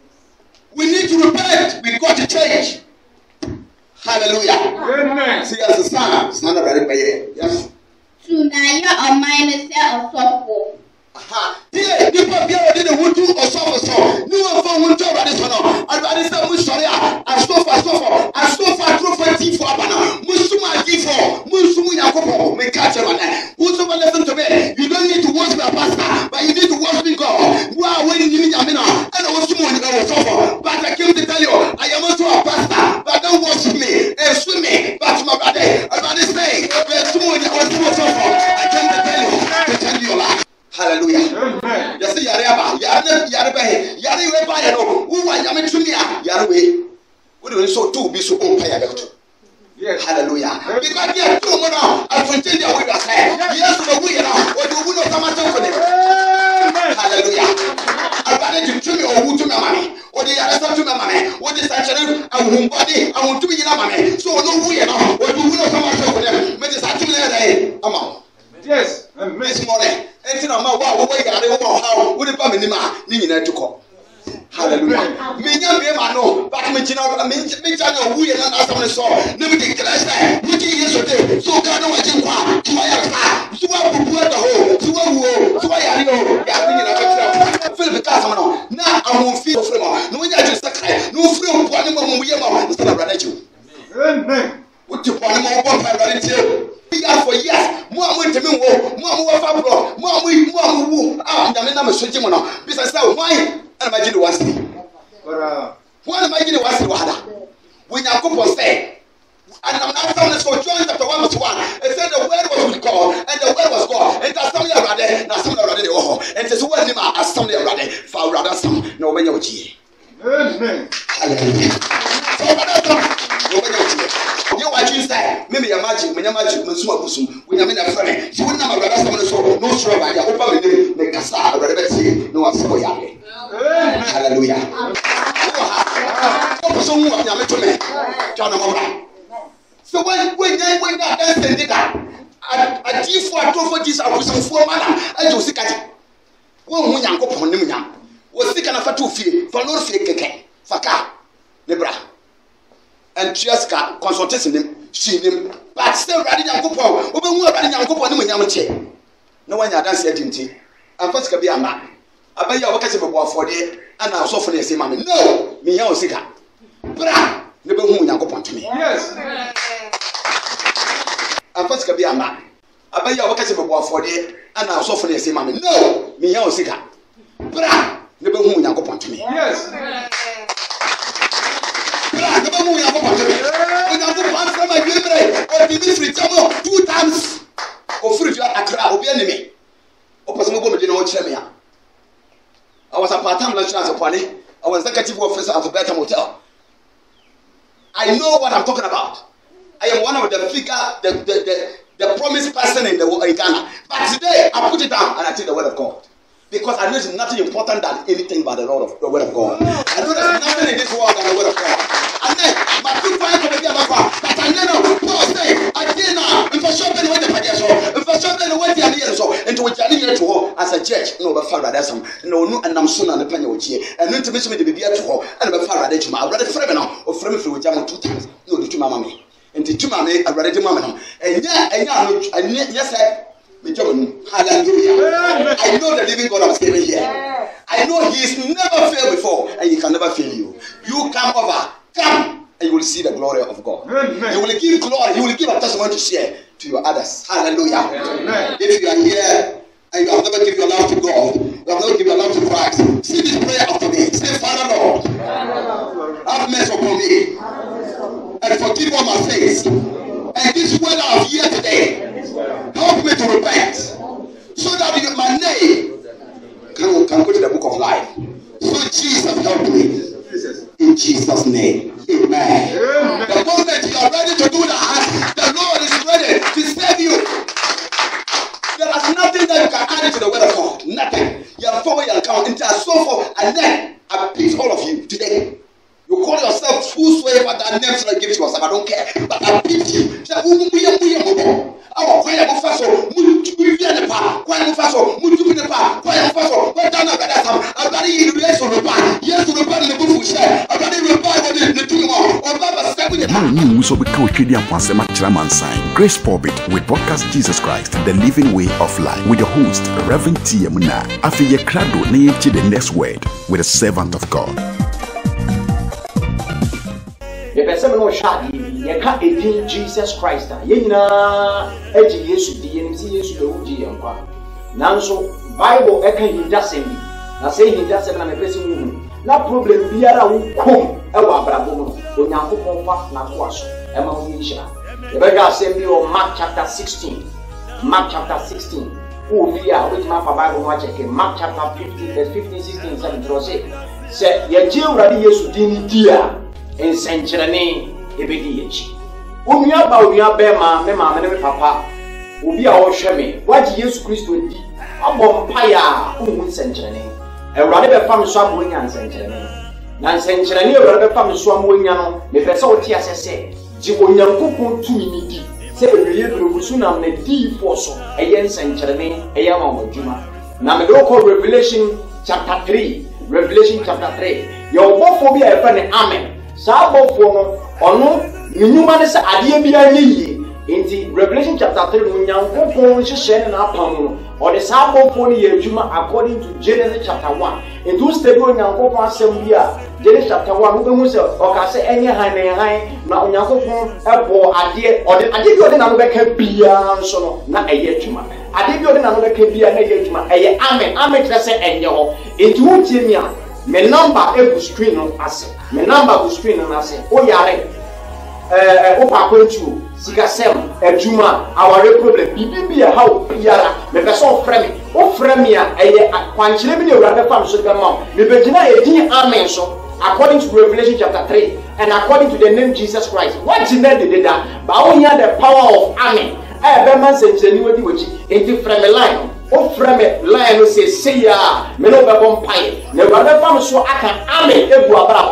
We need to repent. We got to change. Hallelujah. Amen. See as a son. Son of a yes. Tunayo amaine se osofo. Aha. Die nipa bia odi ne wutu osofo so. Ni won fo wutu Awurade so no. Awurade se mu sori a asofo asofo asofo trofo ti fo abana. Musuma ti fo. Musumu Yakobo me catch you na. Whoso listen to me. You don't need to worship a pastor, but you need to worship God. Wa we ni ni amina. And wosumu ni osofo. But I came to tell you, I am also a pastor, but don't worship me. And swim me. But my brother, Awurade say, wosumu ni osofo. I came to tell you, to tell you life. Hallelujah. Amen. Yes, Yareba, Yarne, Yarebe, Yarebe, Bayano, who I am to me, Yarwe. What do you so to be so umpire? Yes. Hallelujah. Because you are two more now, I continue with us. Yes, the way now, or you will not come out for them. Hallelujah. I wanted to me or who to my money, or the other to my money, or the saturated, I won't body, I want to be in a money. So no way now, or you will not come out for them. But it's actually a amount. Yes, this morning. Enti na ma wa wo we yare wo ha wo de pa me nima ni nyina tuko. Hallelujah. Me nya me ma no, but me china me me chanya wu ye na na asam ne so. Ne me declare say, we ji Yesu de. So ka na wa ji kwa, tu ya ka. Tu wa bubu da ho, tu wa wo, tu wa yare o. Ya ni nyina ka tira. Philip ka sama no. Na ahun fi ofre mo. No nya ji sakai. No ofre o po ani mo mo ye mo. Nsa na brother ji. Amen. What you po ani mo po pa brother ji. For years, more money to me, more more fabro, more more more. Ah, I'm not a switching one. Besides, why? I imagine one city. One imagine one city. When I go for say, and I'm not telling us for John chapter one verse one. It said the word was with God, and the word was God. And that's something around there, now something around there. Oh, and it's what him as something around there. For rather some, no when you're G. Amen. Hallelujah. So, no when you're G. You watch inside. Maybe a magic, when you magic, when some of when I'm in a friend. She wouldn't have a brother, so no sure by your open name, make a star, but I say, no one so young. Hallelujah. So, what you met to me? John Amora. So when when you when that dance and did that, a chief for a trophy Jesus was some four man, I do sick at one young couple on him. Was sick enough to fear for no fear keke, Faka, Nebra. And just got consultation him, she him, but still riding young couple, over who are riding young couple on him chair. No one had dance agency, and first can be a man. I bet you are working for the and I was often the same man. No, me, you're sick. Bra, never who young couple to me. Yes. And first can be a man. I bet you are working for the and I was often the same man. No, me, you're sick. Bra, never who young couple to me. Yes. Bra, never who young couple to me. When I go one from my library or the ministry, two times. Or fruit you are a crowd, be enemy. Or person go to know Chemia. I was a part time lunch as a party. I was executive officer at the Better Hotel. I know what I'm talking about. I am one of the figure, the, the, the, the promised person in the in Ghana. But today, I put it down and I take the word of God. Because I know there's nothing important than anything but the Lord of the word of God. I know there's nothing in this world than the word of God. And then, my people are going to be about but I know, Paul say, I did not, if I show them what the Padias or if I show them what they are here, so into which I need to her as a judge, no, but Father, there's some, no, no, and I'm soon on the penny with you, and then to miss me to be here to her, and the Father, that you might rather friend or friend through Jam two times, no, the two mamma, and the two mamma, I rather to mamma, and yeah, and yeah, and yes, I. Hallelujah. I know the living God I'm standing here. I know He has never failed before and He can never fail you. You come over, come, and you will see the glory of God. You will give glory, you will give a testimony to share to your others. Hallelujah. Amen. If you are here and you have never given your life to God, you have never given your life to Christ, say this prayer after me. Say, Father Lord, have mercy upon me and forgive all my sins. And this word I have here today, help me to repent so that my name can, can go to the book of life. So Jesus help me. In Jesus' name. Amen. Amen. The moment you are ready to do that, the Lord is ready to save you. There is nothing that you can add to the word of God. Nothing. You are forward your account into a sofa and then I please all of you today. You call yourself whosoever that name should I give to yourself. I don't care. But I beat you. Our choir of Faso, Mutubian Pa, choir of Faso, Mutubian Pa, choir of Faso, but Dana Gadam, a very race of the bar. Yes, to the bar in the book, share, a very revival in the two more, or Baba Stepping. News of the Kauchidi and Pansema Chairman sign. Grace Pulpit with podcast Jesus Christ, the living way of life, with your host, Reverend T. Muna. After your crowd, name to the next word with a servant of God. The person who shot you can't eat Jesus Christ. You know, eighty years to the N C S to the Uji and Qua. Now, so Bible echoing doesn't be. Now, say he doesn't have a person. No problem, be around come. Ewa Bravo, when you have a fast not wash. Emma Misha. The beggar sent me on Mark chapter sixteen. Mark chapter sixteen. Oh, we are with my Bible watch again. Mark chapter fifteen, verse fifteen, sixteen, seventeen. Say, your jail ready, yes, to Dini dear. In Saint-Germain, Ebedi. Umia Baunia Bema, Mema, and Papa, Ubia or Shemi, what Jesus Christ will be a bompire, who Saint-Germain, a rather family swam wing and Saint-Germain. Nan Saint-Germain, a rather family swam wing, the vessel T S S A, Jiwoyan Kuku two minutes, say the Rusunam, the D Fosso, a yen Saint-Germain, a young Juma. Now, the local Revelation chapter three, Revelation chapter three, your homophobia, a friend, amen. Sabo for ono minuma ne sa ade bia yiyi enti Revelation chapter three no nyankopon hyehyɛ na apam no or the sabo for ne yadwuma according to Genesis chapter one into study nyankopon asɛm bia Genesis chapter one wo behu sɛ ɔka sɛ enye han ne han na nyankopon ɛbɔ ade or the ade bi ɔde na no bɛka bia nso no na ɛyɛ adwuma ade bi ɔde na no bɛka bia na ɛyɛ adwuma ɛyɛ amen amen kyerɛ sɛ ɛnyɛ hɔ enti wo tie mi a me number ebu screen no ase me number bu screen no ase o yare eh o pa kwentu sika sem adwuma aware problem bibi bi a ha o biara me pese o frɛ me o frɛ me a eye kwankyere bi na ewura fam so be ma me begina edin amen so according to Revelation chapter three and according to the name Jesus Christ what did they did that but o hear the power of amen eh be man senkyere ni wodi wochi enti frɛ me line o frɛ me line no say say ya me no be bompae na ewura fam so aka amen ebu abra so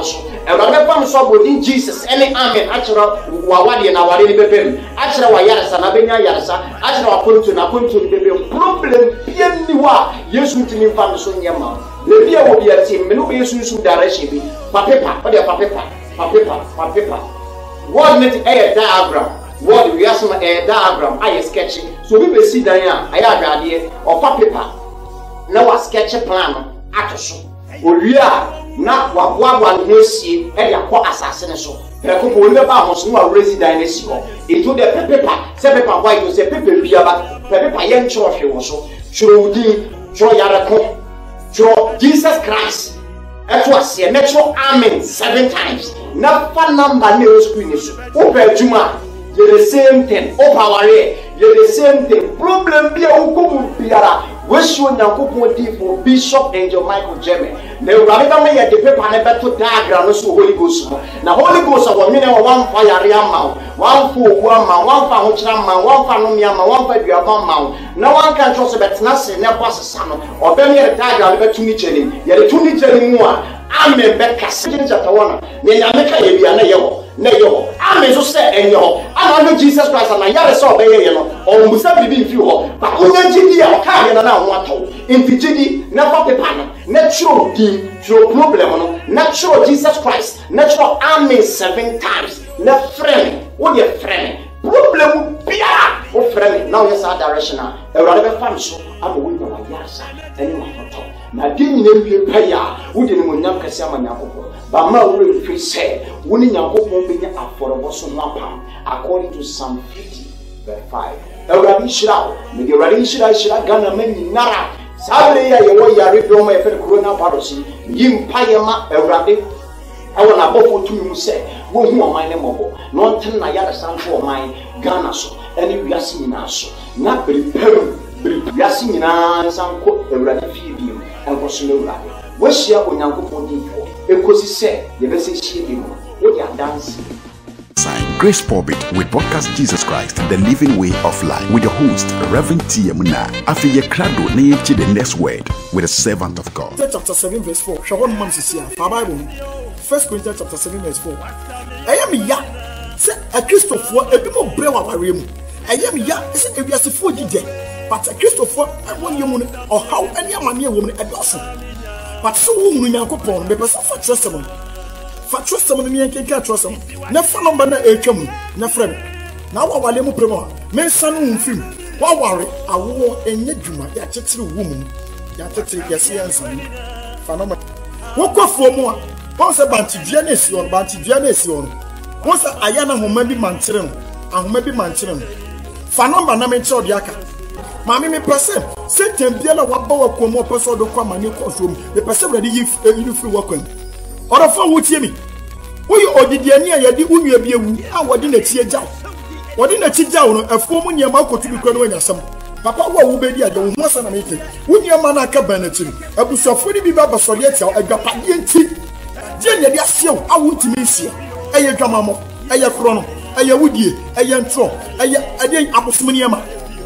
Ewurade fam so bodin Jesus any amen achira wa wade na wade ni bebem achira wa yaresa na benya yaresa achira wa pontu na pontu ni bebem problem bien ni wa Yesu ntimi fam so nyema le bia wo bia tim me no be Yesu nsu direction bi papepa o de papepa papepa papepa word net a diagram word we asema a diagram I sketch so we be see dan a aya adwade o papepa na wa sketch plan atoso owia na wa boaboa no esie e yakọ asase ne so preko bo le ba ho so wa resident ne si ho into the paper se paper white so se paper bia ba paper yen cho hwe wo so churudi cho yara ko cho Jesus Christ eto ase metro amen seven times na fa number ne o screen so o pa juma you the same thing o power you the same thing problem bia o ko biara we show Nyankopon di for Bishop Angel Michael Jeme na urade ka me ye de paper na beto diagram so Holy Ghost na Holy Ghost wo nwene wo wan fa yare ama wan fo owu ama wan fa ho kira ama wan fa no mi ama wan fa duaba ama na wan kan tro so betena se ne boss no obem ye diagram beto ni cheni ye de tuni cheni mu a amen be kase chapter one ne nyame ka ye bia na ye wo na ye wo amen so se enyo ana no Jesus Christ na yare so be ye no o musa bibi fi ho ba onya jidi a ka ye na na ho ato inti jidi na fa pepa no natural di through problem no natural Jesus Christ natural amen seven times na frame wo de frame problem bia wo frame now yes our directional e wrade be fam so abo wo na yasa eni ma foto na din ne wie paya wo de mo nyam kase ama Nyankopon ba ma wo refi se wo ni Nyankopon be nya aforobo so no apam according to Psalm fifty verse five Ewurade shira me de Ewurade shira shira Ghana mani nara sabre ya ye wo yare do ma e fe corona virus yim paye ma Ewurade awo na bofo tumi mu se wo hu oman ne mobo no nten na yare sanfo oman Ghana so eni wiase nyina so na beripem beripasi nyina sanko Ewurade fie bi mu enko so na Ewurade wo hia Onyankopon di fo ekosi se ye be se hie bi mu wo dia dance Sign Grace Pulpit with Broadcast Jesus Christ, the living way of life, with your host, Reverend T. Muna. After your crado, to the next word with a servant of God. Chapter seven, verse four. Shawan Mams is here. Bible. First Corinthians chapter seven, verse four. I am ya. Say a Christopher, a people brewa warim. I am ya. Say a Yasifu Jide. But a Christopher, I want you or how any man woman a dozen. But so woman Yankopon, the person for trustable. For trust someone in the can't trust them. Never number a chum, never. Now I will promote. Men son film. Why worry? I wore a Nedjuma, that takes a woman. That takes a son. Phenomenal. What go for more? Once a banty Genesis or banty Genesis. Once a Ayana who may be manchering, and who may be manchering. Phanoma Namacho Yaka. Mammy me person. Set them Biela Wabo Como person to come and you consume. The person ready if you free working. Or a phone would hear me. We or did the near Yadi Unia be a woo, and what didn't see a job? What didn't see down a four moon Yamako to be going as some. Papa will be the other once and a meeting. When your man a cabinet, a bush of forty be Baba Solieta, a Gapadian tea. Jenny, yes, you, I want to miss you. A Yamamo, a Yakrono, a Yawudi, a Yantro, a Yan Abosmuniama.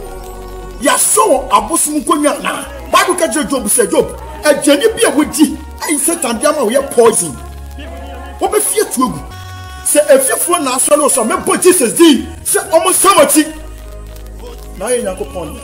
Yes, so Abosmukonia. Bible catch your job, said Job. A Jenny be a woody. I said, and Yama, we are poison. What be fear to say a fearful now, so some men put Jesus D. Say almost somebody. Now you are upon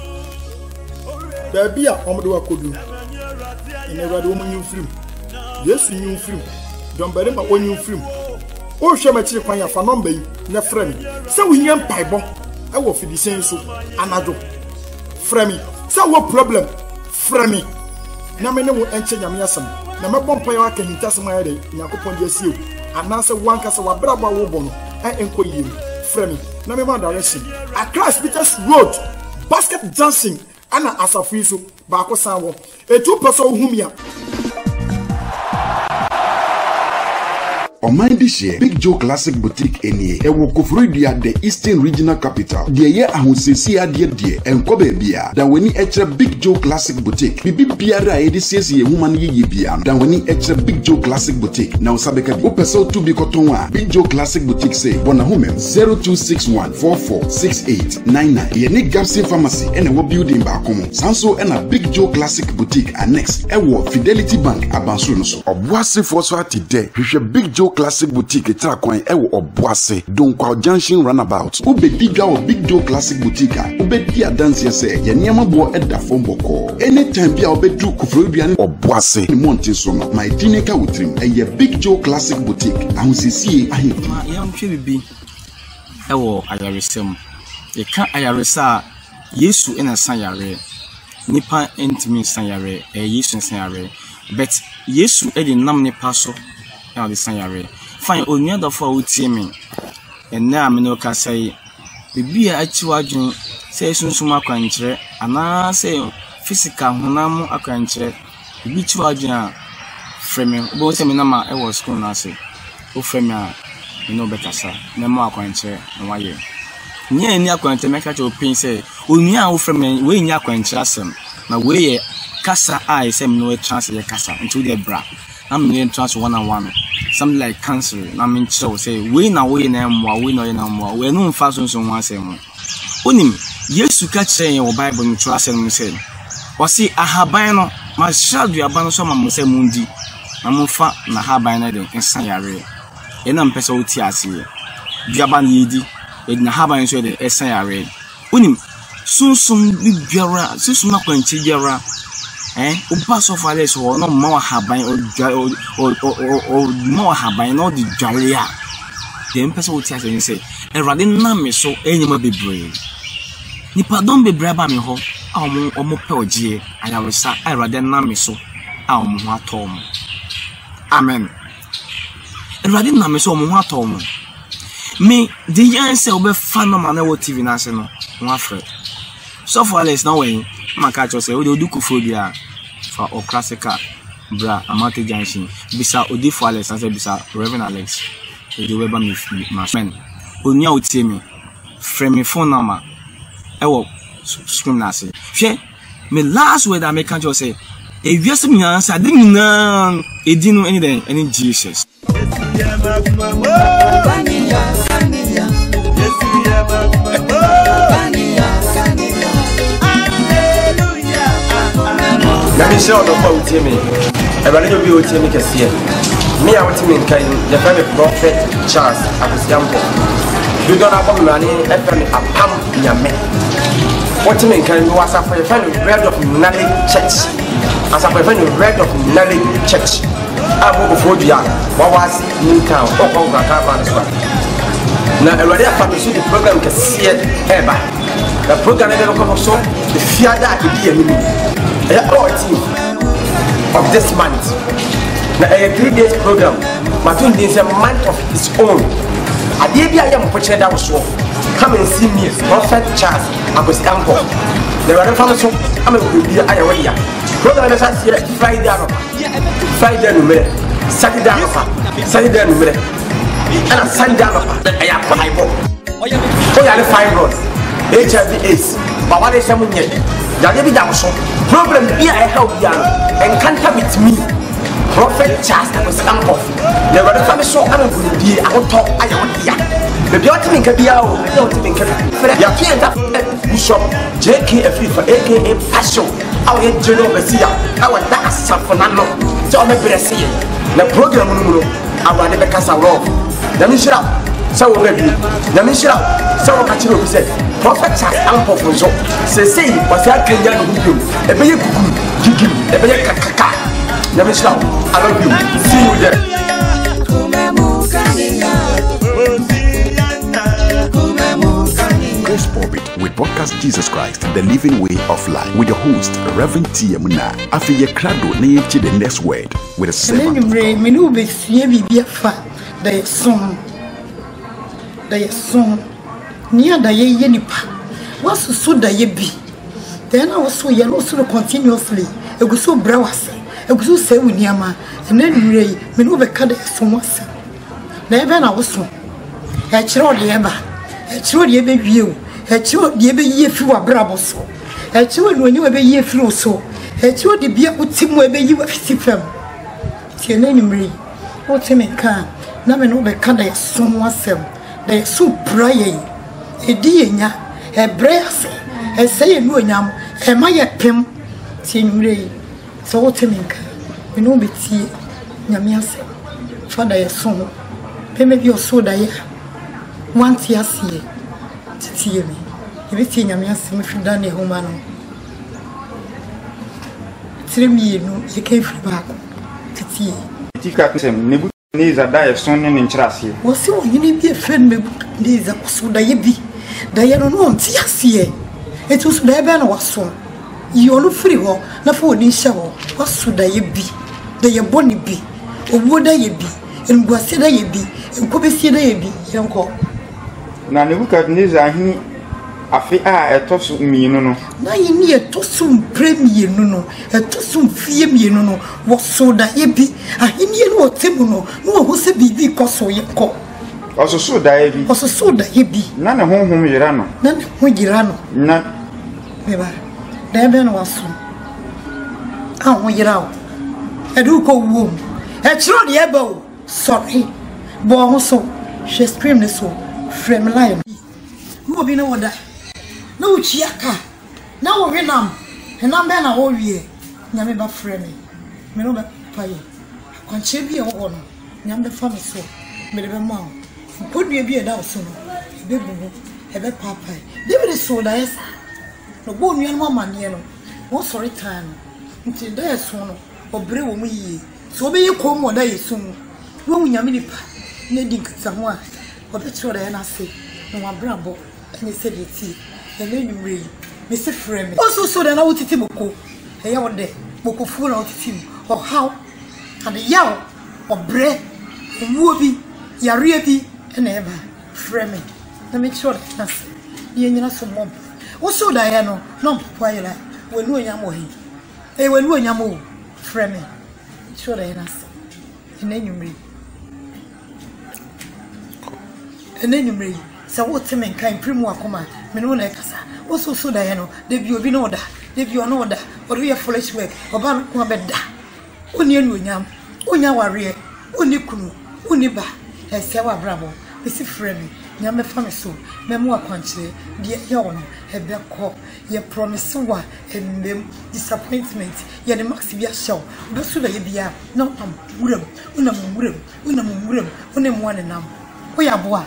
there be a Omodo could do. In every woman you film. Yes, you film. Don't bury my own you film. Oh, Shamachi Panya for number, ne friend. So we am Bible. I will feed the same soup. Anado. Fremy. So what problem? Fremy. Na me ne wo enche nyame asem na me bompa ya aka hinta asem ayede Nyankopon de asiu anase wanka se wa braba wo bo no en enko yim frame na me ma direction Accra Peters Road basket dancing ana asafu so ba ko san wo e two person humia Ɔman di hye Big Joe Classic Boutique enie. Ewo Koforidua the Eastern Regional Capital. Die ye ahosesi adie die enko baabia. Dan wani ekyere Big Joe Classic Boutique. Bibi biara e de siesie ye huma no ye bia. Dan wani ekyere Big Joe Classic Boutique. Na osabeka bi. Opeso to bi koton a Big Joe Classic Boutique say bona home zero two six one four four six eight nine nine. Ye ni Gapsin Pharmacy ene wo building ba komo. Sanso ena Big Joe Classic Boutique annex ewo Fidelity Bank abansoro no so. Obuase for so ati de. Hwehwe Big Joe Classic Boutique tra kwan ewo Obuase Donkwa Junction Runabout. Ubedi dwa wo Big Joe Classic Boutique a ubedi adanse se ye niam bo eda fom boko. Anytime bia obedu Koforidua ne Obuase ni montin so no. My dinika wutrim eye Big Joe Classic Boutique ahosisi ahedi. Ya mtwe bibi ewo ayaresem. Ye kan ayaresa Yesu ena san yare. Nipa entimi san yare e Yesu san yare. But Yesu e de nam nipa so e de san yare. Fine onua da fo utie me. Enna me no ka sai bibi a achiwa adwun sai sunsun akwankyere ana sai physical honam akwankyere bibi chiwa adwun a frame bo se me na ma e was school na say o frame a me no bekasa na ma akwankyere na waye nya ni akwankyere me ka che opin say onua a o frame we nya akwankyere asem na we ye kasa I say me no e chance ye kasa into the bra I'm in trans one on one something like cancer na me show say we na we na mo we no na mo we no mfa so so wan say mo onim Yesu ka kire ye Bible ni trust am say o si ahaban no ma shadu aban so ma mo say mundi na mo fa na haban na de ensan yare e na mpese o ti ase biaban yedi e na haban so de ensan yare onim sunsun bi biara sunsun na kwanchi biara eh o pass of alles o no mo haban o o o mo haban no di dwaria dem person what say say erade na me so enyima bebre ni pardon bebre ba me ho a o o mo pe ogie ayawesa erade na me so a o mo atom amen erade na me so o mo atom me the yan say obe fa no man na T V na say no mo afre so for alles na when maka cho say o do Koforidua for o classical bra amate junction bisa odi for Alex and say bisa Reverend Alex e dey weba me man onia otie me frame me phone number e wo screen na say hwe me last word I make can just say e wiase me answer dey na e di no any day any Jesus Let me show the phone to me. I want to be with me. Me, I want to mean, can you find a prophet Charles at the Stampo? You don't have money, I found a pump in your man. What you mean, can you ask for a friend of bread of Nally Church? As a friend of bread of Nally Church. I will go for the young. What was in town? Oh, oh, I can't understand. Now, I already have to see the program to see it ever. The program is going to come so the fear that it be a minute. Of this month. Now, a three days program, but is a month of its own. I did I am pushing down so. Come and see me, Prophet Charles, I was ample. There are no so I'm a good idea. I already am. Program is here Friday, Friday, Saturday, Saturday, and a Sunday. I am Bible. Oh, you are the fibroids, H I V AIDS, but what is someone yet? Problem here I help you and can't have it me. Prophet Charles I was ample. Never the family so I'm a good idea. I will talk. I want here. The beauty in Kabiao, I don't think you can't Bishop J K F for A K A Passion. Our head General Messia. Our that's for Nano. So I'm a blessing. The program I want to make us a love. Let me shut up. So review. Let me shut up. So catch you said. Prophet Charles ample for so. Say say was that Kenyan who a baby kuku, a baby kaka. Let me shut up. I love you. See you there. Grace Pulpit with Podcast Jesus Christ, the living way of life, with your host, Reverend T. Amuna. After your crowd, name to the next word with a seven. The song, the song, near the ye nipa. What's so the ye be? Then I was so yellow so continuously. It was so browse. It was so say with Yama, and then Ray, me no be cut it so much. na ebe na woso e kire de eba e kire de ebe wie o e kire de ebe yie fi wa brabo so e kire no nyi ebe yie fi o so e kire de bia utimu ebe yi wa fiti fam tie na nyumri o te me ka na me no be ka da so ho asem da so prayer e di enya e brase e sey no nyam e ma ye pem tie nyumri so o te me ka me no be tie nyame asem fada ye so peme bi o so da ye wanti asie titie me e be tie nyame asem fi da ne ho ma no tire mi no ye ka fi ba ko titie tika kusem ne bu ne za da ye son ne nchirasie wo se wo yini bi e fen me ne za ko so da ye bi da ye no no nti asie e to so da ye be na waso yo no firi ho na fa oni hye ho waso da ye bi da ye boni bi owo da ye bi ngwase da ye bi nkobesi da ye bi yenko na Nebukadnezar ahini afi a etosu mienu no na yini etosu premier no no etosu fie mienu no wo so da ye bi ahini no otemu no no wo se bibi koso yenko ososo da ye bi ososo da ye bi na ne honhom yira no na ne ho yira no na beba da be no waso a ho yira o edu ko wo e chiro de eba o sorry bo ho so she scream ne so frame line mo bi na woda na uchi aka na wo renam e na be na wo wie nyame ba frame me no ba paye kwanche bi e wo no nyame fa me so me de be ma o podua bi e da so no e be bubu e be papa de be so da yes no bo nua no ma ne no wo sorry time nti da so no obre wo mu yi so be yi ko mo da yesu mu wo nyame ni pa ne di nkita ho a obetro da na se no abrabo ne se de ti e le nyumre me se frame o so so da na wotiti boko e ya wode boko fu na wotiti o how and yaw obre owo bi yare bi na eba frame na me sure na se ye nyina so mo o so da ya no no papa yela we nu onyam o hi e we nu onyam o frame sure da na se ene nyumre ene nyumre sa wo teme nkan primu akoma me no na ekasa wo so so da ye no de bi obi no da de bi ono da o re flesh work oba no ko be da oni enu onyam onya ware oni kunu oni ba e se wa brabo be si frame nyame fa me so me mu akwanchire de ye ono e be ko ye promise wa emem disappointment ye de max bia show be so da ye bia no am wuram unam wuram unam wuram onem wane nam o ya boa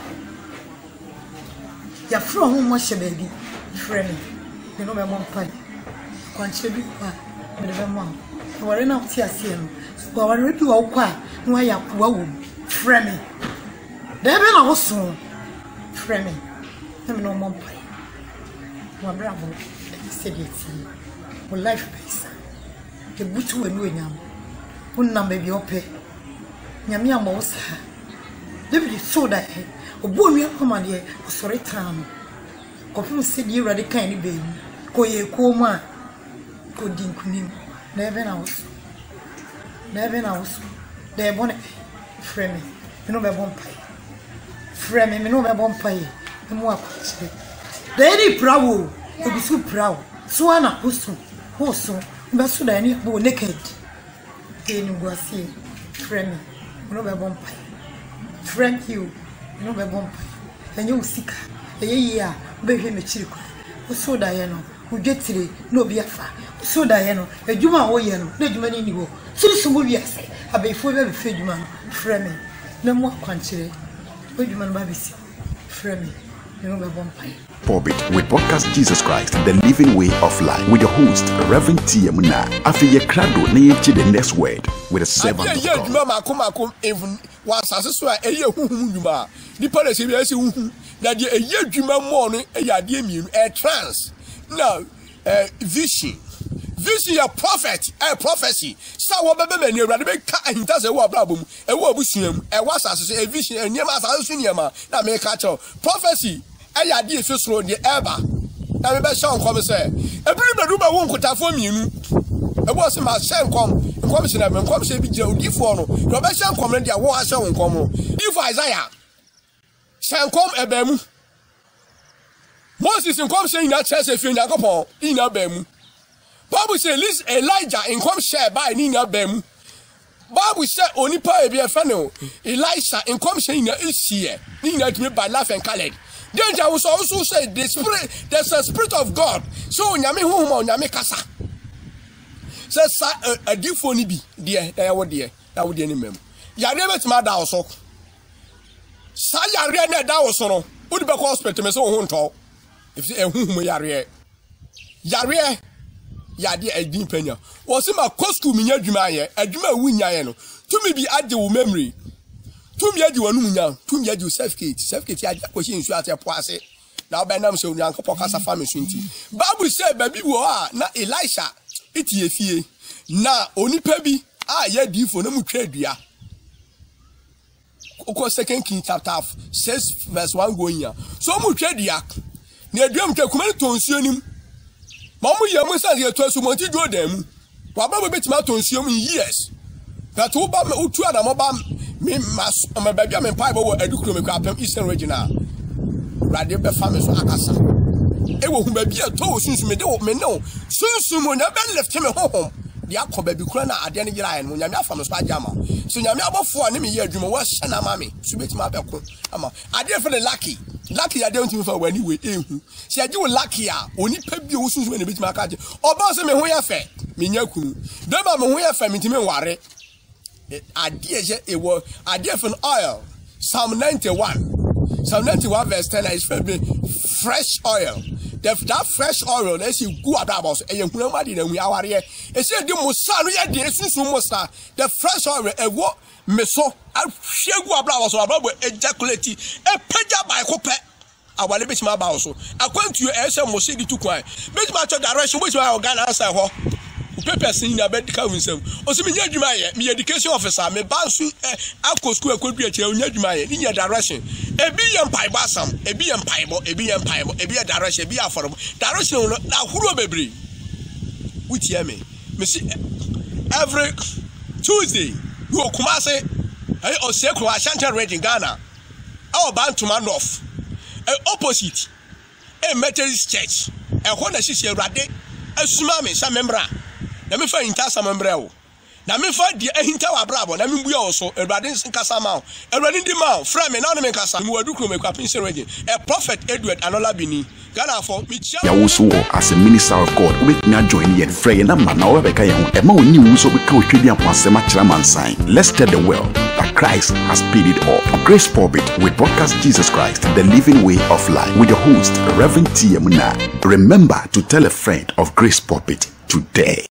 ya fro ho mo hye baby frame me no me mo mpai kwanchire bi kwa me de mo ware na ti ase no kwa ware bi wa kwa no ya kwa wo frame de be na wo so frame me no mo mpai wa bravo se de ti wo life base ke butu we no nyam unna me bi ope nyame ama wo sa de bi so da he obo mi akoma de osore tan ko fu se di ready kan ni be ko ye ko ma ko din kunim na be na wo na be na wo de bone frame me no be bon pai frame me no be bon pai me mo akwa de ni prawo e bi su prawo so ana hosu hosu be so da ni bo naked e ni gwasi frame me no be bon pai frame you no be bon pai enye usika eye yi a be hwe me chiri kwa so da ye no udwetire no bi afa so da ye no adwuma wo ye no na adwuma ni ni wo siri so mo wi ase abefo be be fe adwuma no frame na mo kwanchire adwuma no ba bisi frame no be bon pai Pulpit with Podcast Jesus Christ, the living way of life, with your host, Reverend T. Muna. After your crado, to the next word with a servant of God. Even was as well a year whom you are. The policy is that a year dreamer morning a yadium a trance. Now, vision. Vision a prophet, a prophecy. So what baby near Radibek and does a war problem, a war bushim, a was as a vision, and Yama Suniyama, that may catch up. Prophecy. I did first road the ever. I remember Sean come say, a pretty room I won't cut for me. e bo se ma hye nkom nkom se na me nkom se bi gye odifo no do be hye nkom no dia wo ahye wo nkom no if Isaiah hye nkom eba mu Moses nkom se ina chese fi Yakobon ina ba mu Bible say Elijah nkom share by ni ina ba mu Bible say onipa e bi e fa no Elisha nkom se ina ehie ni ina tumi by life and colored danger was also say the spirit there's a spirit of God so nyame honhom nyame kasa say sa adifo ni bi de e wo de na wo de ni mem yare betima da oso sa yare na da oso no wo de be ko hospital me so ho nto if e honhom yare yare yade adin panya wo se ma kosku minya adwuma ye adwuma wu nyaye no tumi bi ade wo memory tumi adi wonu nya tumi adi certificate certificate adi akoshi nsu ate poase na obenam se onyan kopo kasa fami so nti Bible say baby wo a na Elisha etie fie na onipa bi a ye difo na mutwa adua oko second king chapter six verse one going ya so mutwa adua na adua mtwa kuma tonsuo nim ma mu ye mu say ye to asu monti do dam wa ba betima tonsuo mu years that wo ba utu ana mo ba me mas my baby me pai bo adukuro me kwa pem eastern regional radio be family so akasa e wo hu baby e to sunsun me de me no sunsun mo na be left me honhom de akọ baby kura na ade ne gira en mo nyame afam so ajama so nyame abofo a ne me ye adwuma wo hye na mame so betima abeko ama ade fe ne lucky lucky ade ntimi fa wani we ehu si age wo lucky a oni pa bi wo sunsun me betima aka je oba so me ho ye fe me nya kunu de ba me ho ye fe me ntimi ware idea je e wo idea for oil Psalm ninety-one Psalm ninety-one verse ten is fresh oil that that fresh oil na si gu adabos e yehuna ma di na hu aware e se di musa no ye de sunsun musa the fresh oil e wo meso ahwegu abrabos abrabo ejaculate e peja by kope awale betima ba so akwantu e se mo se di tukwan betima cho direction betima organ answer ho paper sin na medical winsem o se me nya adwuma ye me education officer me ba su akọ school akodu a kire nya adwuma ye ni nya direction ebi ye mpai basam ebi ye mpai bo ebi ye mpai bo ebi ye direction ebi aforo direction no na huro bebre wuti me me see every Tuesday we o kuma say eh o se ko Ashanti region Ghana our Bantuma North opposite a Methodist church e ho na hihie Awurade asuma me sa membra na me fa hinta sa membra wo na me fa die ahinta wa brabo na me buya wo so Awurade nkasa ma wo Awurade ndi ma wo fra me na no me nkasa me wadukro me kwapin se region a prophet Edward Anola Bini Ghana for me chia ya wo so as a minister of God we can join yen frey na ma na wo be ka yen e ma oni wu so be ka otwedi aposema kira mansan. Let's tell the world that Christ has paid it all. Grace Pulpit with broadcast Jesus Christ, the living way of life, with your host Reverend T. Amuna. Remember to tell a friend of Grace Pulpit today.